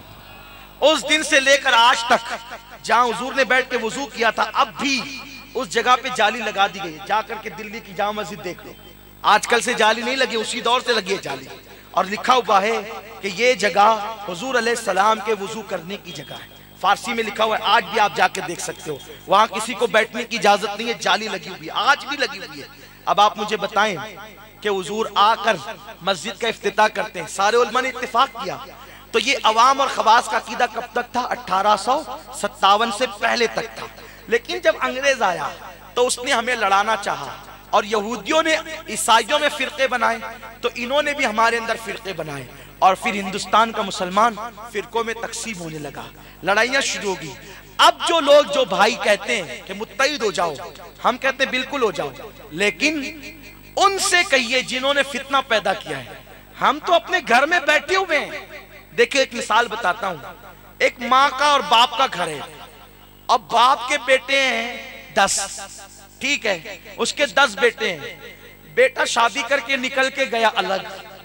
उस दिन से लेकर आज तक जहां हुजूर ने बैठ के वजू किया था, अब भी उस जगह पे जाली लगा दी गई। जाकर के दिल्ली की जामा मस्जिद देख लो, आजकल से जाली नहीं लगी, उसी दौर से लगी है जाली। और लिखा हुआ है कि ये जगह हुजूर अलैहिस्सलाम के वजू करने की जगह है। फारसी में लिखा हुआ है, आज भी आप जाके देख सकते हो। वहां किसी को बैठने की इजाजत नहीं है, जाली लगी हुई है, आज भी लगी हुई है। अब आप मुझे बताएं कि हुजूर आकर मस्जिद का इफ्तिताह करते हैं, सारे उलमा ने इत्तेफाक किया। तो ये अवाम और खवास का अकीदा कब तक था? अठारह सौ सत्तावन से पहले तक था। लेकिन जब अंग्रेज आया तो उसने हमें लड़ाना चाहा, और यहूदियों ने ईसाइयों में फिरके बनाए, तो इन्होंने भी हमारे अंदर फिरके बनाए, और फिर हिंदुस्तान का मुसलमान फिरकों में तकसीम होने लगा, लड़ाइयां शुरू होगी। अब जो लोग जो भाई कहते हैं कि मुत्तहिद हो जाओ, हम कहते हैं बिल्कुल हो जाओ, लेकिन उनसे कहिए जिन्होंने फितना पैदा किया है। हम तो अपने घर में बैठे हुए हैं। देखिए एक मिसाल बताता हूं, एक माँ का और बाप का घर है। अब बाप के बेटे हैं दस, ठीक है, उसके दस बेटे हैं। बेटा शादी करके निकल के गया अलग,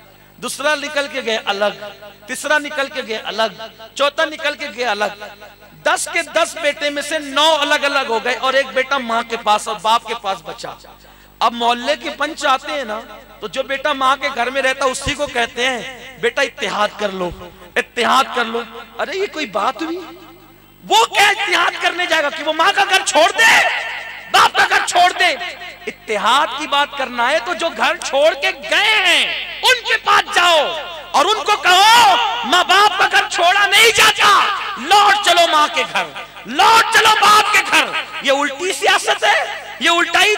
दूसरा निकल के गया अलग, तीसरा निकल के गया अलग, चौथा निकल के गया अलग। दस के दस बेटे में से नौ अलग अलग हो गए, और एक बेटा माँ के पास और बाप के पास बचा। अब मोहल्ले के पंच आते हैं ना, तो जो बेटा माँ के घर में रहता उसी को कहते हैं बेटा इत्तेहाद कर लो, इत्तेहाद कर लो। अरे ये कोई बात हुई? वो क्या इत्तेहाद करने जाएगा कि वो माँ का घर छोड़ दे, बाप का घर छोड़ दे? इत्तेहाद की बात करना है तो जो घर छोड़ के गए हैं उनके पास जाओ और उनको कहो माँ बाप का घर छोड़ा नहीं जाता, लौट चलो माँ के घर, लौट चलो बाप के घर। ये उल्टी सियासत है, ये उल्टा ही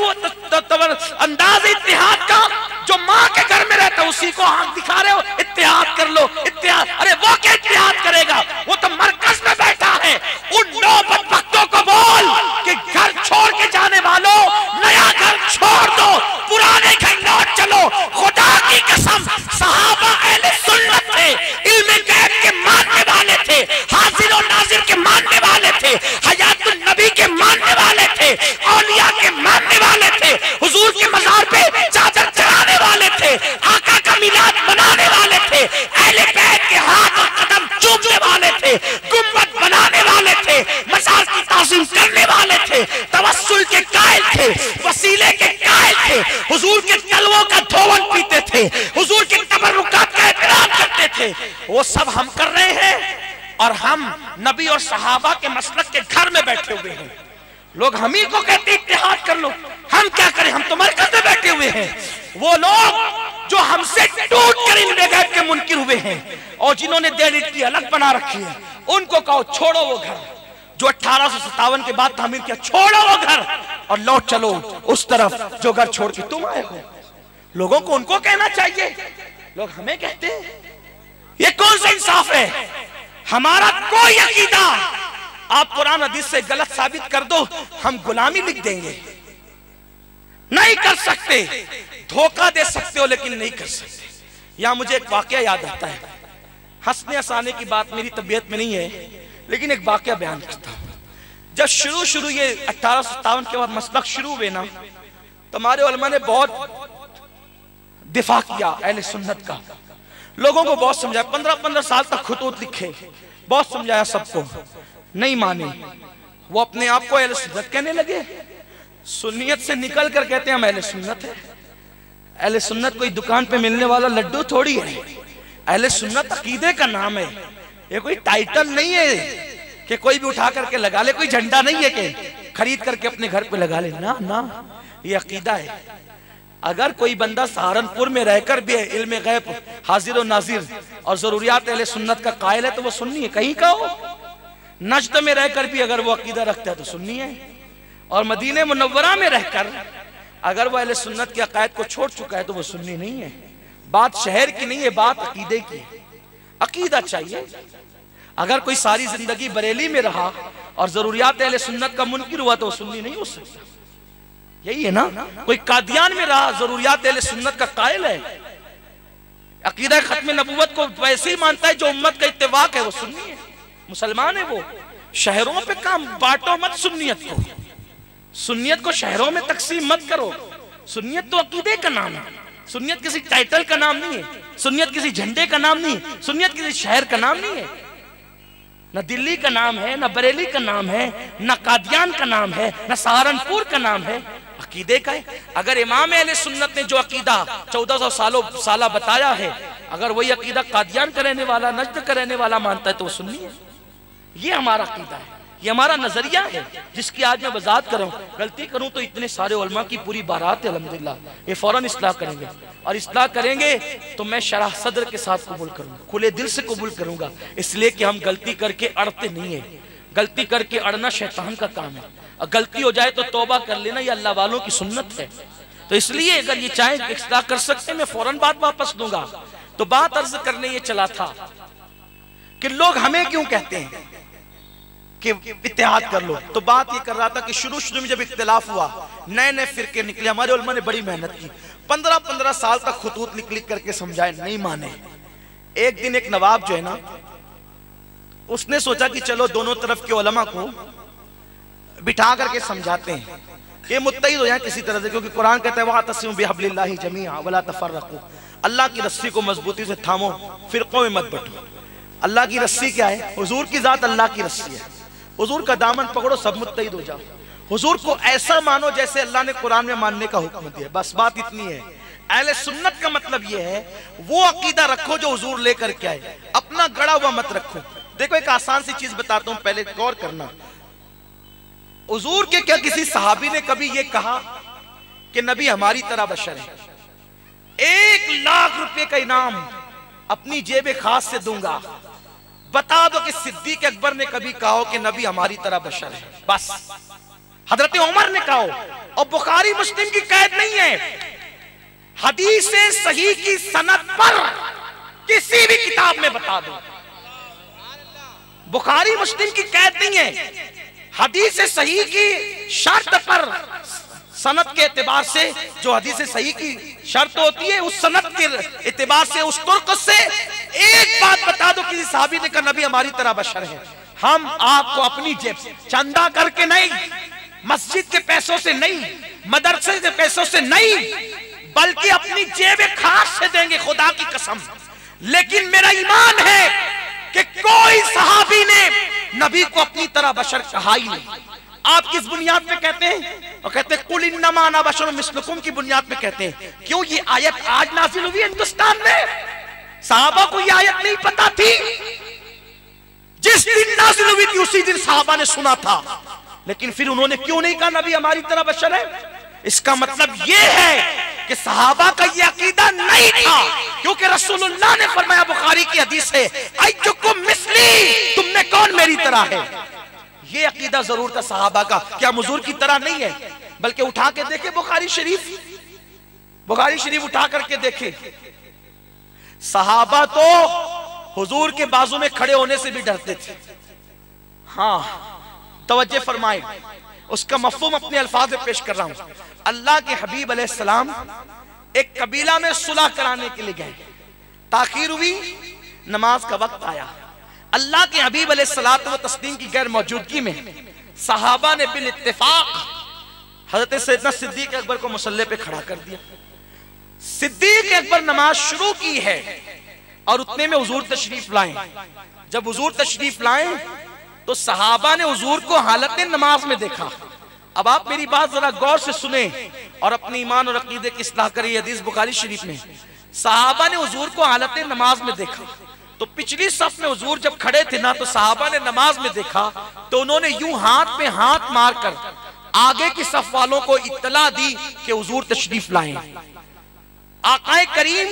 तसव्वुर अंदाज इत्तेहाद का। जो माँ के घर में रहता उसी को आंख दिखा रहे हो, इत्तेहाद कर लो, इत्तेहाद। अरे वो क्या इत्तेहाद करेगा? वो तो मरकज में बैठा है। उन नौ बदबख्तों को बोल कि घर छोड़ के जाने वालों, नया घर छोड़ दो, पुराने घर लौट चलो। खुदा की कसम सहाबा अहले सुन्नत थे, इल्म गैब के मानने वाले थे, हाजिर और नाजिर के मानने वाले थे, हयातुन नबी के मानने वाले थे, औलिया के मानने वाले थे, हुजूर के मजार पे चादर चढ़ाने वाले थे, आका का मिलाद मनाने वाले थे, अहले बैत के हाथ और कदम चूमने वाले थे, गुम्बद बनाने वाले थे, मजार की ताज़ीम करने वाले थे, तवस्सुल के कायल थे, वसीले के कायल थे, हुजूर के तलवों का धोवन पीते थे, हुजूर के तबर्रुकात का एहतराम करते थे। वो सब हम कर रहे हैं, और हम नबी और सहाबा के मसलक के घर में बैठे हुए हैं। लोग हम ही को कहते इत्तेहाद कर लो, हम क्या करें? हम तो मरकज में बैठे हुए हैं। वो लोग जो हमसे टूट कर इन बेगैब के मुनकिर हुए हैं और जिन्होंने डेढ़ ईंट की अलग बना रखी है, उनको कहो छोड़ो वो घर जो अठारह सौ सत्तावन के बाद तामीर किया, छोड़ो वो घर और लौट चलो उस तरफ जो घर छोड़ के तुम आए हो। लोगों को उनको कहना चाहिए, लोग हमें कहते हैं। ये कौन सा इंसाफ है? हमारा कोई अकीदा आप कुरान हदीस से गलत साबित कर दो, हम गुलामी लिख देंगे। नहीं कर सकते, धोखा दे सकते हो लेकिन नहीं कर सकते। यहां मुझे एक वाकया याद आता है, हंसने हंसाने की बात मेरी तबीयत में नहीं है, लेकिन एक वाकया बयान करता हूं। जब शुरू शुरू ये अठारह सौ सत्तावन के बाद मसलक शुरू हुए ना, तो हमारे उलमा ने बहुत दिफा किया अहले सुन्नत का, लोगों को बहुत समझाया। पंद्रह पंद्रह साल तक खुतूत लिखे, बहुत समझाया सबको, नहीं माने। वो अपने आप को अहले सुन्नत कहने लगे, सुन्नियत से निकल कर कहते हैं हम अहले सुन्नत है। अहले सुन्नत कोई दुकान पे मिलने वाला लड्डू थोड़ी है, अहले सुन्नत अकीदे का नाम है। ये कोई टाइटल नहीं है कि कोई भी उठा करके लगा ले, कोई झंडा नहीं है कि खरीद करके अपने घर पे लगा ले, ना ना, ये अकीदा है। अगर कोई बंदा सहारनपुर में रहकर भी है, इल्म गैब हाजिर और नाजिर और जरूरियात अहले सुन्नत का कायल है, तो वो सुन्नी है। कहीं का हो, नज्द में रहकर भी अगर वो अकीदा रखता है तो सुन्नी है। और मदीने मुनव्वरा में रहकर अगर वो अहले सुन्नत के अकायद को छोड़ चुका है तो वो सुन्नी नहीं है। बात शहर की नहीं है, बात अकीदे की है। अकीदा चाहिए। अगर कोई सारी जिंदगी बरेली में रहा और जरूरियात अहले सुन्नत का मुनकिर हुआ तो वो सुन्नी नहीं हो सकता। यही है ना, कोई कादियान में रहा, जरूरियात अहले सुन्नत का कायल है, अकीदा खत्म नबूवत को वैसे ही मानता है जो उम्मत का इत्तेफाक है, वो सुन्नी है, मुसलमान है। वो शहरों पे काम बांटो मत सुन्नियत को, सुन्नियत को शहरों में तकसीम मत करो। सुन्नियत तो अकीदे का नाम है, सुन्नियत किसी टाइटल का नाम नहीं है, सुन्नियत किसी झंडे का नाम नहीं है, सुन्नियत किसी शहर का नाम नहीं है। न दिल्ली का नाम है, न बरेली का नाम है, न कादियान का नाम है, न सहारनपुर का नाम है, अकीदे का है। अगर इमाम अहले सुन्नत ने जो अकीदा चौदह सौ सालों साला बताया है, अगर वही अकीदा कादियान का रहने वाला, नज्द का रहने वाला मानता है तो वो सुन्नी है। ये हमारा अकीदा है, ये हमारा नजरिया है, जिसकी आज मैं वजाहत कर रहा हूँ। गलती करूं तो इतने सारे उलमा की पूरी बारात है अल्हम्दुलिल्लाह, ये फौरन इस्लाह करेंगे, और इस्लाह करेंगे तो मैं शरह सदर के साथ कबूल करूंगा, खुले दिल से कबूल करूंगा, इसलिए कि हम गलती करके अड़ते नहीं है। गलती करके अड़ना शैतान का काम है, और गलती हो जाए तो तौबा कर लेना, ये अल्लाह वालों की सुन्नत है। तो इसलिए अगर ये चाहे इस्लाह कर सकते, मैं फौरन बात वापस दूंगा। तो बात अर्ज करने ये चला था कि लोग हमें क्यों कहते हैं कि इत्तेहाद कर लो। तो बात ये कर रहा था कि शुरू शुरू में जब इख्तिलाफ हुआ, नए नए फिरके निकले, हमारे उलमा ने बड़ी मेहनत की, पंद्रह पंद्रह साल तक खुतूत लिख लिख करके समझाए, नहीं माने। एक दिन एक नवाब जो है ना, उसने सोचा कि चलो दोनों तरफ के उलमा को बिठा करके समझाते हैं कि मुत्तहिद हो जाए किसी तरह से, क्योंकि कुरान कहता है वअतसिमू बिहब्लिल्लाहि जमीअन वला तफर्रकू, अल्लाह की रस्सी को मजबूती से थामो, फिरकों में मत बंटो। अल्लाह की रस्सी क्या है? हुजूर की जात अल्लाह की रस्सी है, हुजूर का दामन पकड़ो, सब मुत्तहिद हो जाओ। हुजूर को ऐसा मानो जैसे अल्लाह ने कुरान में मानने का हुक्म दिया, बस बात इतनी है। अहले सुन्नत का मतलब यह है वो अकीदा रखो जो हुजूर लेकर के आए, अपना गड़ा हुआ मत रखो। देखो एक आसान सी चीज बताता हूं, पहले गौर करना। हुजूर के क्या किसी सहाबी ने कभी ये कहा कि नबी हमारी तरह बशर है? एक लाख रुपए का इनाम अपनी जेब खास से दूंगा, बता दो कि सिद्दीक अकबर ने कभी कहा कि नबी हमारी तरह बशर है? बस हजरत उमर ने कहा, और बुखारी मुस्लिम की कैद नहीं है, हदीस सही की सनद पर किसी भी किताब में बता दो, बुखारी मुस्लिम की कैद नहीं है, हदीस सही की शर्त पर, सनद के एतबार से जो हदीस सही की शर्त होती है, उस सनद के एतबार से, उस तुर्क से एक बात बता दो किसी साहबी ने कहा नबी हमारी तरह बशर है। हम आपको अपनी जेब से चंदा करके नहीं, मस्जिद के पैसों से नहीं, मदरसे के पैसों से नहीं, बल्कि अपनी जेब खास से देंगे, खुदा की कसम। लेकिन मेरा ईमान है कि कोई सहाबी ने नबी को अपनी तरह बशर कहा ही नहीं। आप किस बुनियाद पे कहते हैं? और कहते हैं कुल इन्नमा अना बशरुम मिस्लुकुम की बुनियाद पे कहते हैं। क्यों ये आयत आज नाज़िल हुई हिंदुस्तान में? सहाबा को ये आयत नहीं पता थी? जिस दिन नाज़िल हुई थी उसी दिन सहाबा ने सुना था, लेकिन फिर उन्होंने क्यों नहीं कहा नबी हमारी तरह बशर है? इसका मतलब ये है कि सहाबा का ये अकीदा नहीं था, क्योंकि रसूलुल्लाह ने फरमाया, बुखारी की हदीस है, अय्युकुम मिस्ली, तुमने कौन मेरी तरह है। ये अकीदा जरूर था सहाबा का, क्या हुजूर की तरह नहीं है। बल्कि उठा के देखे बुखारी शरीफ, बुखारी शरीफ उठा करके देखे, सहाबा तो हुजूर के बाजू में खड़े होने से भी डरते थे। हाँ, तवज्जो फरमाए, उसका मफहूम अपने अल्फाज में पेश कर रहा हूं। अल्लाह के हबीब अलैहिस्सलाम एक कबीला में सुलह कराने के लिए गए, ताखीर हुई, नमाज का वक्त आया, अल्लाह के हबीब अलैहिस्सलात व तस्लीम की गैर मौजूदगी में सहाबा ने बिल इत्तेफाक हजरत सैयदना सिद्दीक अकबर को मुसल्ले पे खड़ा कर दिया। सिद्दीक अकबर नमाज शुरू की है और उतने में हुजूर तशरीफ लाए। जब हुजूर तशरीफ लाए तो सहाबा ने हुजूर को हालत नमाज में देखा। अब आप मेरी बात जरा गौर से सुने और अपने ईमान और अकीदे की इस्लाह करिए। हदीस बुखारी शरीफ में, सहाबा ने हुजूर को हालत नमाज में देखा तो पिछली सफ में हुजूर जब खड़े थे ना, तो सहाबा ने नमाज में देखा तो उन्होंने यूं हाथ में हाथ मारकर आगे की सफ वालों को इत्तला दी कि हुजूर तशरीफ लाए। आकाए करीम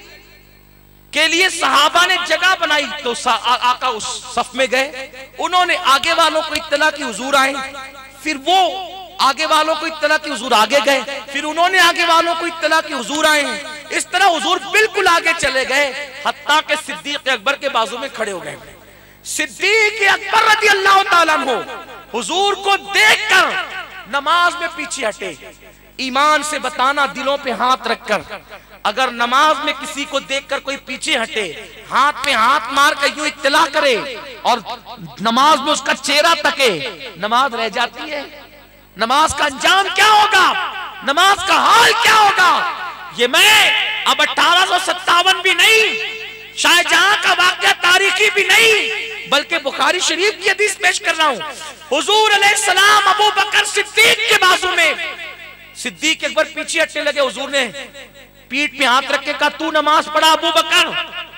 के लिए सहाबा ने जगह बनाई तो आ, आका उस सफ में गए, उन्होंने आगे वालों को इत्तला की हुजूर आए, फिर वो आगे वालों को इत्तला की हुजूर आगे गए, फिर उन्होंने आगे वालों को इत्तला की हुजूर आए। इस तरह हुजूर बिल्कुल आगे चले गए, हत्ता के सिद्दीक अकबर के बाजू में खड़े हो गए। सिद्दीक अकबर रज़ी अल्लाह ताला अन्हु हुजूर को देखकर नमाज में पीछे हटे। ईमान से बताना, दिलों पे हाथ रखकर, अगर नमाज में किसी को देखकर कोई पीछे हटे, हाथ पे हाथ मार कर यूं इत्तला करे और नमाज में उसका चेहरा तके, नमाज रह जाती है। नमाज का अंजाम क्या होगा, नमाज का हाल क्या होगा, ये मैं अब अठारह सौ सत्तावन भी नहीं, शाहजहां का वाकया तारीखी भी नहीं, बल्कि बुखारी शरीफ की हदीस पेश कर रहा हूं। हुजूर अलैहिस्सलाम अबू बकर सिद्दीक के बाजू में, सिद्दीक अकबर पीछे हटने लगे, हुजूर ने पीठ पे हाथ रख के कहा, तू नमाज पढ़ा अबू बकर।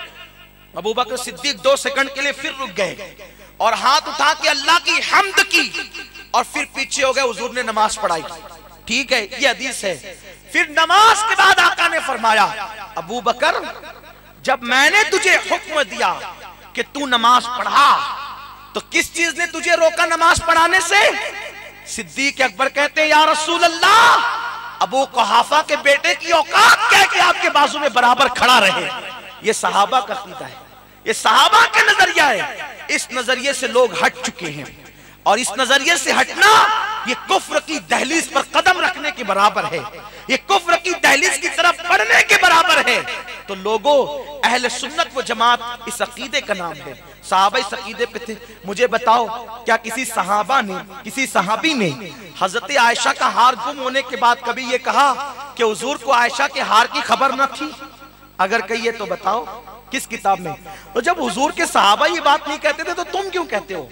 अबू बकर सिद्दीक दो सेकंड के लिए फिर रुक गए और हाथ उठा के अल्लाह की हम्द की और फिर पीछे हो गए। हुजूर ने नमाज पढ़ाई, ठीक है, ये हदीस है। फिर नमाज के बाद आका ने फरमाया, अबू बकर जब मैंने तुझे हुक्म दिया कि तू नमाज पढ़ा तो किस चीज ने तुझे रोका नमाज पढ़ाने से? सिद्दीक अकबर कहते हैं, या रसूल अल्लाह, अबू कुहाफा के बेटे की औकात क्या कि आपके बाजू में बराबर खड़ा रहे। ये सहाबा का अकीदा है, ये सहाबा का नजरिया है। इस नजरिए से लोग हट चुके हैं और इस नजरिए से हटना ये कुफ्र की दहलीज पर कदम रखने के बराबर है, ये कुफ्र की दहलीज की तरफ बढ़ने के बराबर है। तो लोगों, अहले सुन्नत व जमात इस अकीदे का नाम है। सहाबा इस अकीदे पे थे। मुझे बताओ, क्या किसी सहाबा ने, किसी सहाबी ने हजरत आयशा का हार गुम होने के बाद कभी ये कहा कि हुजूर को आयशा के हार की खबर न थी? अगर कहिए तो बताओ किस किताब में? तो जब हुजूर के सहाबा ये बात नहीं कहते थे तो तुम क्यों कहते हो?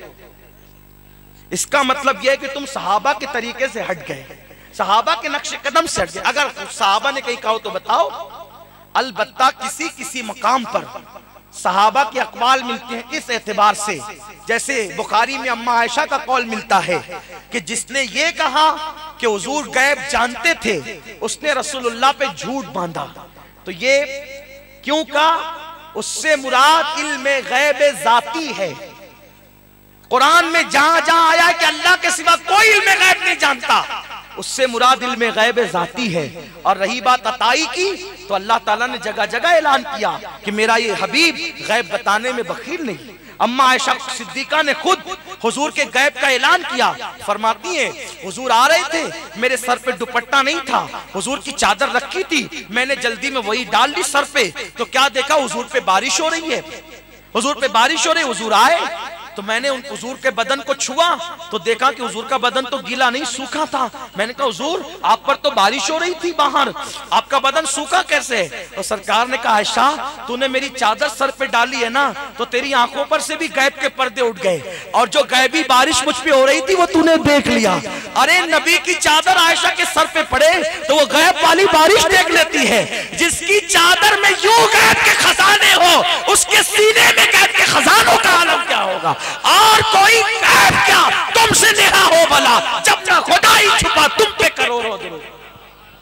इसका मतलब यह है कि तुम सहाबा के तरीके से हट गए, सहाबा के नक्शे कदम से हट गए। अगर सहाबा ने कहीं कहा तो बताओ। अलबत्ता किसी किसी मकाम पर सहाबा के अक़वाल मिलते हैं इस एतबार से, जैसे बुखारी में अम्मा आयशा का कौल मिलता है कि जिसने ये कहा कि हुजूर गैब जानते थे, उसने रसूलुल्लाह पे झूठ बांधा। तो ये क्यों कहा? उससे मुराद इल्म गैब जाती है। कुरान में जहां जहां आया कि अल्लाह के सिवा कोई इल्म गैब नहीं जानता, उससे मुराद इल्म गैब जाती है। और रही बात अताई की, तो अल्लाह ताला ने जगह जगह ऐलान किया कि मेरा ये हबीब गैब बताने में बखील नहीं। अम्मा आयशा सिद्दीका ने खुद हुजूर के गैब का ऐलान किया। फरमाती हैं, हुजूर आ रहे थे, मेरे सर पे दुपट्टा नहीं था, हुजूर की चादर रखी थी, मैंने जल्दी में वही डाल ली सर पे, तो क्या देखा हुजूर पे बारिश हो रही है, हुजूर पे बारिश हो रही। हुजूर आए तो मैंने उन हुजूर के बदन को छुआ तो देखा कि हुजूर का बदन तो गीला नहीं, सूखा था। मैंने कहा, हुजूर आप पर तो बारिश हो रही थी बाहर, आपका बदन सूखा कैसे? तो सरकार ने कहा, आयशा तूने मेरी चादर सर पे डाली है ना, तो तेरी आंखों पर से भी गैब के पर्दे उठ गए और जो गैबी बारिश मुझ पे हो रही थी वो तूने देख लिया। अरे नबी की चादर आयशा के सर पे पड़े तो वो गैब वाली बारिश देख लेती है। जिसकी चादर में यूं गैब के खजाने हो, उसके सीने में गैब के खजानों का आलम क्या होगा? और कोई गैब क्या तुमसे नेहा हो भला, जब तक खुदा ही छुपा तुम पे करोड़ों दिन।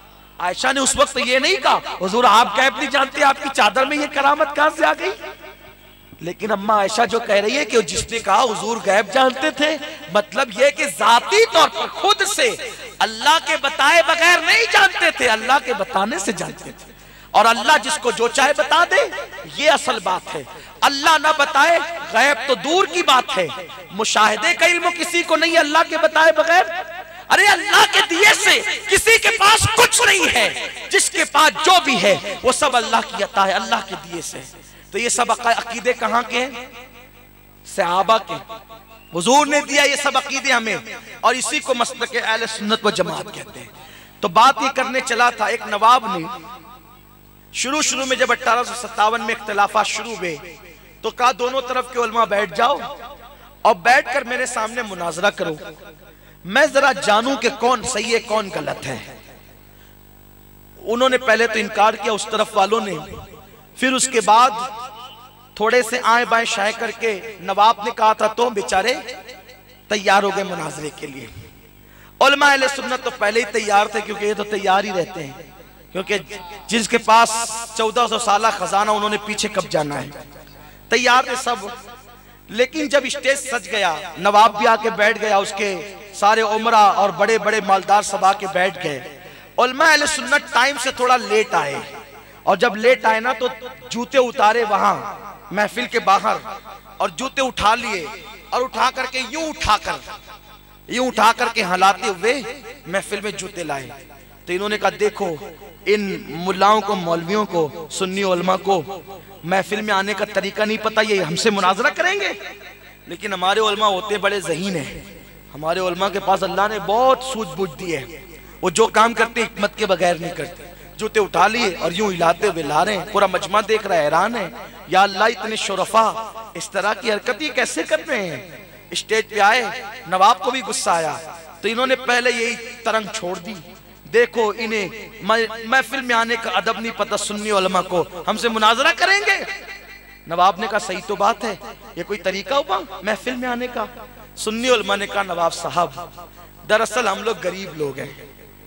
आयशा ने उस वक्त ये नहीं कहा हुजूर आप गैब नहीं जानते, आपकी चादर में ये करामत कहां से आ गई। लेकिन अम्मा आयशा जो कह रही है कि जिसने कहा हुजूर गैब जानते थे, मतलब यह कि जाती तौर पर खुद से अल्लाह के बताए बगैर नहीं जानते थे, अल्लाह के बताने से जानते थे। और अल्लाह जिसको जो चाहे बता दे, ये असल बात है। अल्लाह ना बताए गैब तो दूर की बात है, मुशाहिदे का इल्म किसी को नहीं अल्लाह के बताए बगैर। अरे अल्लाह के दिए से किसी के पास कुछ नहीं है, जिसके पास जो भी है वो सब अल्लाह की अता है, अल्लाह के दिए से। तो ये सब अकीदे कहां के हैं? सहाबा के। हुजूर ने दिया ये सब अकीदे हमें, और इसी को मसलक अहले सुन्नत व जमात कहते हैं। तो बात ये करने चला था, एक नवाब ने शुरू शुरू में जब अठारह सौ सत्तावन में इख्तिलाफात शुरू हुए तो कहा दोनों तरफ के उलमा बैठ जाओ और बैठकर मेरे सामने मुनाजरा करो, मैं जरा जानूं कि कौन सही है कौन गलत है। उन्होंने पहले तो इनकार किया उस तरफ वालों ने, फिर उसके बाद थोड़े से आए बाएं शाये करके नवाब ने कहा था तो बेचारे तैयार हो गए मुनाजरे के लिए। उलमा अहले सुन्नत तो पहले ही तैयार थे, क्योंकि ये तो तैयार ही रहते हैं, क्योंकि जिसके पास चौदह सौ साल खजाना उन्होंने पीछे कब जाना है, तैयार थे सब। लेकिन जब स्टेज सज गया, नवाब भी आके बैठ गया, उसके सारे उमरा और बड़े बड़े मालदार सब आके बैठ गए। उलमा अहले सुन्नत टाइम से थोड़ा लेट आए, और जब लेट आए ना तो जूते उतारे वहां महफिल के बाहर, और जूते उठा लिए और उठा करके यूं उठाकर यूं उठा करके हलाते हुए महफिल में जूते लाए। तो इन्होंने कहा देखो इन मुल्लाओं को, मौलवियों को, सुन्नी उलमा को महफिल में आने का तरीका नहीं पता, ये हमसे मुनाजरा करेंगे। लेकिन हमारे उलमा होते बड़े ज़हीन हैं, हमारे उलमा के पास अल्लाह ने बहुत सूझबूझ दी है, वो जो काम करते हिकमत के बगैर नहीं करते। जूते उठा लिए और यूं हिलाते हुए ला रहे हैं, पूरा मजमा देख रहा है, हैरान है, या अल्लाह इतने शुरफा इस तरह की हरकत ये कैसे कर रहे हैं। स्टेज पे आए, नवाब को भी गुस्सा आया, तो इन्होंने पहले यही तरंग छोड़ दी, देखो इन्हें महफिल में आने का अदब नहीं पता, सुन्नी उलमा को हमसे मुनाजरा करेंगे। नवाब ने कहा सही तो बात है, ये कोई तरीका हुआ महफिल में आने का। सुन्नी उलमा ने कहा नवाब साहब दरअसल हम लोग गरीब लोग हैं,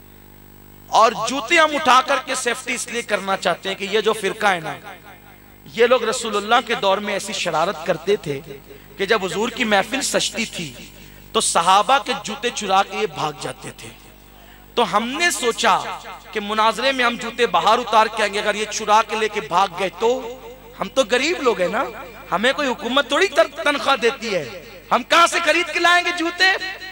और जूते हम उठा करके सेफ्टी इसलिए करना चाहते हैं कि ये जो फिरका है ना, ये लोग रसूलुल्लाह के दौर में ऐसी शरारत करते थे कि जब हुजूर की महफिल सजती थी तो सहाबा के जूते चुरा के ये भाग जाते थे। तो हमने सोचा कि मुनाजरे में हम जूते बाहर उतार के आएंगे, अगर ये चुरा के लेके भाग गए तो हम तो गरीब लोग हैं ना, हमें कोई हुकूमत थोड़ी तनख्वाह देती है, हम कहां से खरीद के लाएंगे जूते।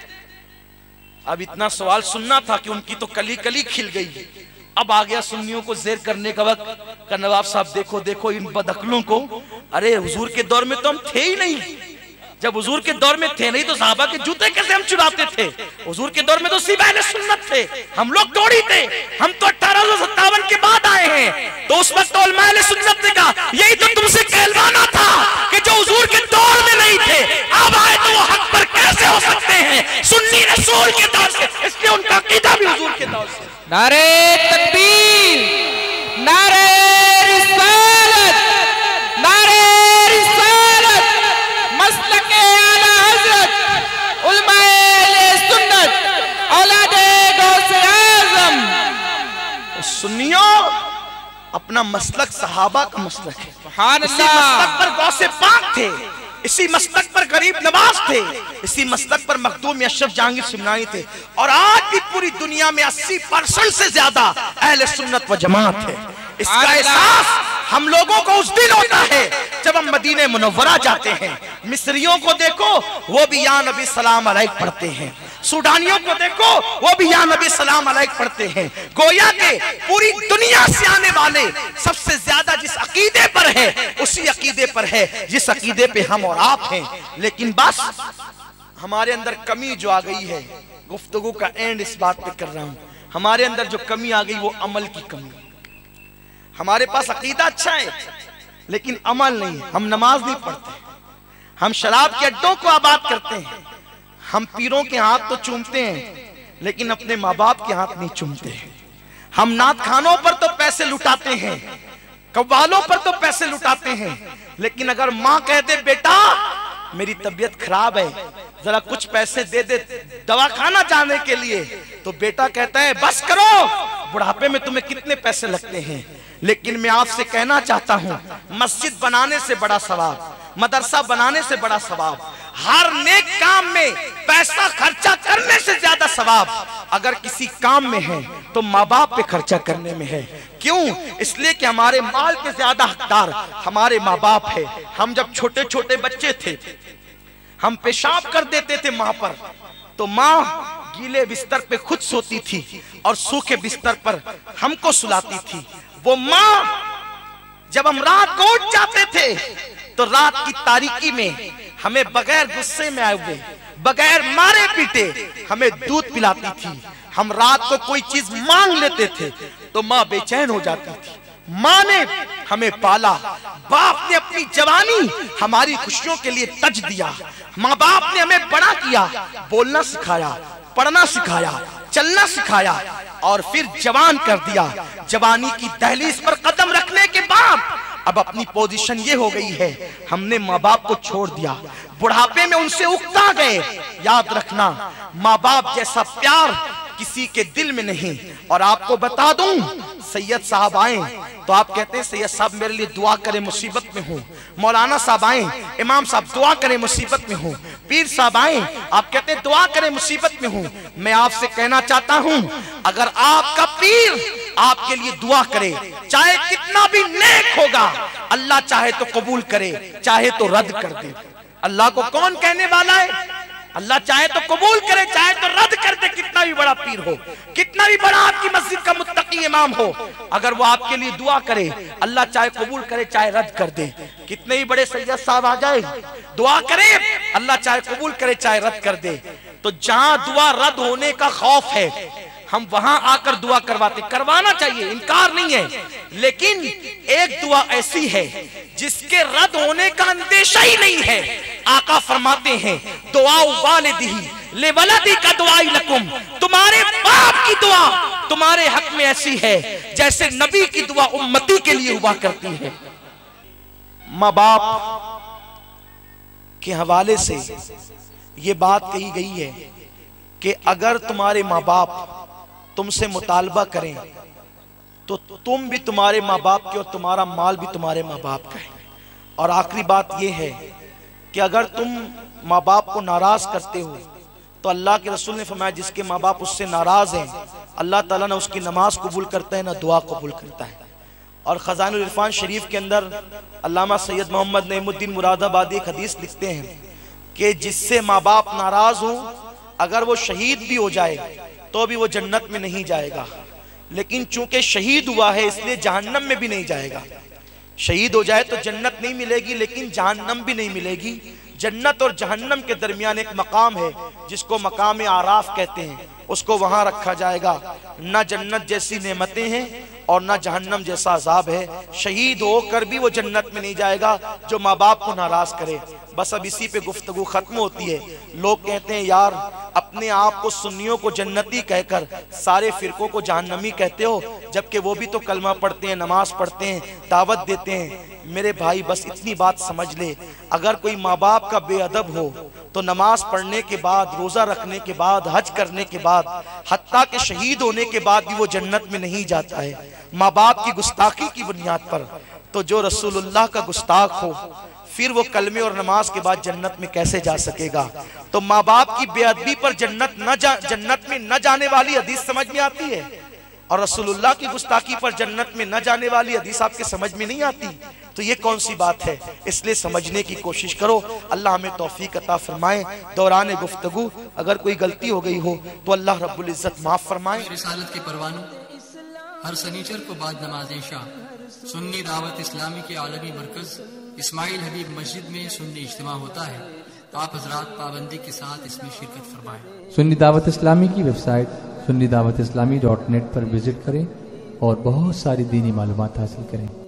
अब इतना सवाल सुनना था कि उनकी तो कली कली खिल गई। अब आ गया सुन्नियों को जेर करने का वक्त का, नवाब साहब देखो देखो इन बदअक्लों को, अरे हुजूर के दौर में तो हम थे ही नहीं, जब हुजूर के दौर में थे नहीं तो साहबा के जूते कैसे हम चुराते थे। हुजूर के दौर में तो सिर्फ अहले सुन्नत थे, हम लोग तोड़ी थे, हम तो अठारह सौ सत्तावन के बाद आए हैं। तो उस वक्त तो उलमा अहले सुन्नत ने कहा यही तो तुमसे कहलवाना था कि जो हुजूर के दौर में नहीं थे अब आए तो वो हक पर कैसे हो सकते हैं, सुन्नी रसूल के दौर से, इसलिए उनका अकीदा भी हुजूर के दौर से। नारे तकबीर, नारे रिसालत, नारे रिसालत, मसलके आला हज़रत उलमाए अहले सुन्नत औलादे गौसे आज़म। सुन्नियों अपना मसलक सहाबा का मसलक है, सुभान इसी अल्लाह। मसलक पर गौसे पाक थे, इसी मसलक पर गरीब नवाज थे, इसी मसलक पर मखदूम अशरफ जहांगीर सिमनानी थे, और आज भी पूरी दुनिया में अस्सी परसेंट से ज्यादा अहले सुन्नत व जमात है। इसका एहसास हम लोगों को उस दिन होता है जब हम मदीने मुनव्वरा जाते हैं। मिस्रियों को देखो वो भी या नबी सलाम अलैक पढ़ते हैं, सूडानियों को देखो वो भी या नबी सलाम अलैक पढ़ते हैं। गोया के पूरी दुनिया से आने वाले सबसे ज्यादा जिस अकीदे पर है उसी अकीदे पर है जिस अकीदे पे हम और आप हैं। लेकिन बस हमारे अंदर कमी जो आ गई है, गुफ्तगू का एंड इस बात पे कर रहा हूं, हमारे अंदर जो कमी आ गई वो अमल की कमी। हमारे पास अकीदा अच्छा है लेकिन अमल नहीं है। हम नमाज नहीं पढ़ते, हम शराब के अड्डों को आबाद करते हैं, हम पीरों के हाथ तो चूमते हैं लेकिन अपने माँ बाप के हाथ नहीं चूमते हैं, हम नात खानों पर तो पैसे लुटाते हैं, कव्वालों पर तो पैसे लुटाते हैं, लेकिन अगर माँ कह दे बेटा मेरी तबीयत खराब है, जरा कुछ पैसे दे दे दवाखाना जाने के लिए। तो बेटा कहता है बस करो, बुढ़ापे में तुम्हें कितने पैसे लगते हैं। लेकिन मैं आपसे कहना चाहता हूं, मस्जिद बनाने से बड़ा सवाब, मदरसा बनाने से बड़ा सवाब, हर नेक काम में पैसा खर्चा करने से ज्यादा सवाब अगर किसी काम में है तो माँ बाप पे खर्चा करने में है। क्यों? इसलिए कि हमारे माल के ज्यादा हकदार हमारे माँ बाप है। हम जब छोटे छोटे बच्चे थे, हम पेशाब कर देते थे माँ पर, तो माँ गीले बिस्तर पे खुद सोती थी और सूखे बिस्तर पर हमको सुलाती थी। वो माँ जब हम रात को उठ जाते थे तो रात की तारीकी में हमें बगैर गुस्से में आए हुए, बगैर मारे पीटे हमें दूध पिलाती थी। हम रात को कोई चीज मांग लेते थे तो माँ बेचैन हो जाती थी। माँ ने हमें पाला, बाप ने अपनी जवानी हमारी खुशियों के लिए तज दिया। माँ बाप ने हमें बड़ा किया, बोलना सिखाया, पढ़ना सिखाया, चलना सिखाया और फिर जवान कर दिया। जवानी की दहलीज पर कदम रखने के बाद अब अपनी पोजीशन ये हो गई है, हमने माँ बाप को छोड़ दिया, बुढ़ापे में उनसे उकता गए। याद रखना, माँ बाप जैसा प्यार किसी के दिल में नहीं। और आपको बता दूं, सैयद साहब आए तो आप कहते हैं सैयद साहब मेरे लिए दुआ करें मुसीबत में हूँ। मौलाना साहब आए, इमाम साहब दुआ करें मुसीबत में हूँ। पीर साहब आए, आप कहते हैं दुआ करें मुसीबत में हूँ। मैं आपसे कहना चाहता हूँ, अगर आपका पीर आपके लिए दुआ करे, चाहे कितना भी नेक होगा, अल्लाह चाहे तो कबूल करे, चाहे तो रद्द कर दे। अल्लाह को कौन कहने वाला है? अल्लाह चाहे तो कबूल करे, चाहे तो रद्द कर दे। कितना भी बड़ा पीर हो, कितना भी बड़ा आपकी मस्जिद का मुत्तकी इमाम हो, अगर वो आपके लिए दुआ करे, अल्लाह चाहे कबूल करे, चाहे रद्द कर दे। कितने ही बड़े सैयद साहब आ जाए, दुआ करे, अल्लाह चाहे कबूल करे, चाहे रद्द कर दे। तो जहां दुआ रद्द होने का खौफ है, हम वहां आकर दुआ करवाते, करवाना चाहिए, इनकार नहीं है। लेकिन एक दुआ ऐसी है जिसके रद्द होने का अंदेशा ही नहीं है। आका फरमाते हैं, दुआ वालिदिही ले वलदी का दुआई लकुम, तुम्हारे बाप की दुआ तुम्हारे हक में ऐसी है जैसे नबी की दुआ उम्मती के लिए हुआ करती है। माँ बाप के हवाले से ये बात कही गई है कि अगर तुम्हारे माँ बाप तुमसे मुतालबा करें तो तुम भी तुम्हारे माँ बाप के और तुम्हारा माल भी तुम्हारे माँ बाप का है। और आखिरी बात यह है कि अगर तुम माँ बाप को नाराज करते हो तो अल्लाह के रसूल ने फरमाया जिसके माँ बाप उससे नाराज हैं, अल्लाह ताला ना उसकी नमाज कबूल करता है ना दुआ कबूल करता है। और खजानुल इरफान शरीफ के अंदर अल्लामा सैयद मोहम्मद नईमुद्दीन मुरादाबादी एक हदीस लिखते हैं कि जिससे माँ बाप नाराज हो, अगर वो शहीद भी हो जाए तो भी वो जन्नत में नहीं जाएगा, लेकिन चूंकि शहीद हुआ है इसलिए जहन्नम में भी नहीं जाएगा। शहीद हो जाए तो जन्नत नहीं मिलेगी, लेकिन जहन्नम भी नहीं मिलेगी। जन्नत और जहन्नम के दरमियान एक मकाम है जिसको मकाम आराफ कहते हैं, उसको वहां रखा जाएगा। ना जन्नत जैसी नेमतें हैं और ना जहन्नम जैसा अजाब है। शहीद होकर भी वो जन्नत में नहीं जाएगा जो माँ बाप को नाराज करे। बस अब इसी पे गुफ्तगू खत्म होती है। लोग कहते हैं यार अपने आप को सुन्नियों को जन्नती कहकर सारे फिरकों को जहन्नमी कहते हो, जबकि वो भी तो कलमा पढ़ते हैं, नमाज पढ़ते हैं, दावत देते हैं। मेरे भाई बस इतनी बात समझ ले, अगर कोई माँ बाप का बेअदब हो तो नमाज पढ़ने के बाद, रोजा रखने के बाद, हज करने के बाद, हत्ता के शहीद होने के बाद भी वो जन्नत में नहीं जाता है माँ बाप की गुस्ताखी की बुनियाद पर। तो जो रसूलुल्लाह का गुस्ताख हो फिर वो कलमे और नमाज के बाद जन्नत में कैसे जा सकेगा? तो माँ बाप की बेअदबी पर जन्नत न जा जन्नत में न जाने वाली हदीस समझ में आती है, और रसूलुल्लाह की गुस्ताखी पर जन्नत में न जाने वाली हदीस आपके समझ में नहीं आती। तो ये कौन सी बात है? इसलिए समझने की कोशिश करो। अल्लाह हमें तौफीक अता फरमाए। दौरान गुफ्तगू अगर कोई गलती हो गई हो तो अल्लाह रब्बुल इज्जत माफ फरमाए। रिसालत के परवानों हर शनिचर को बाद नमाज इशा सुन्नी दावत इस्लामी के आलमी मरकज इस्माइल हबीब मस्जिद में सुन्नी इज्तिमा होता है। आप हजरात पाबंदी के साथ इसमें शिरकत फरमाएं। सुन्नी दावत इस्लामी की website Sunni Dawat Islami dot net पर विजिट करें और बहुत सारी दीनी मालूमात हासिल करें।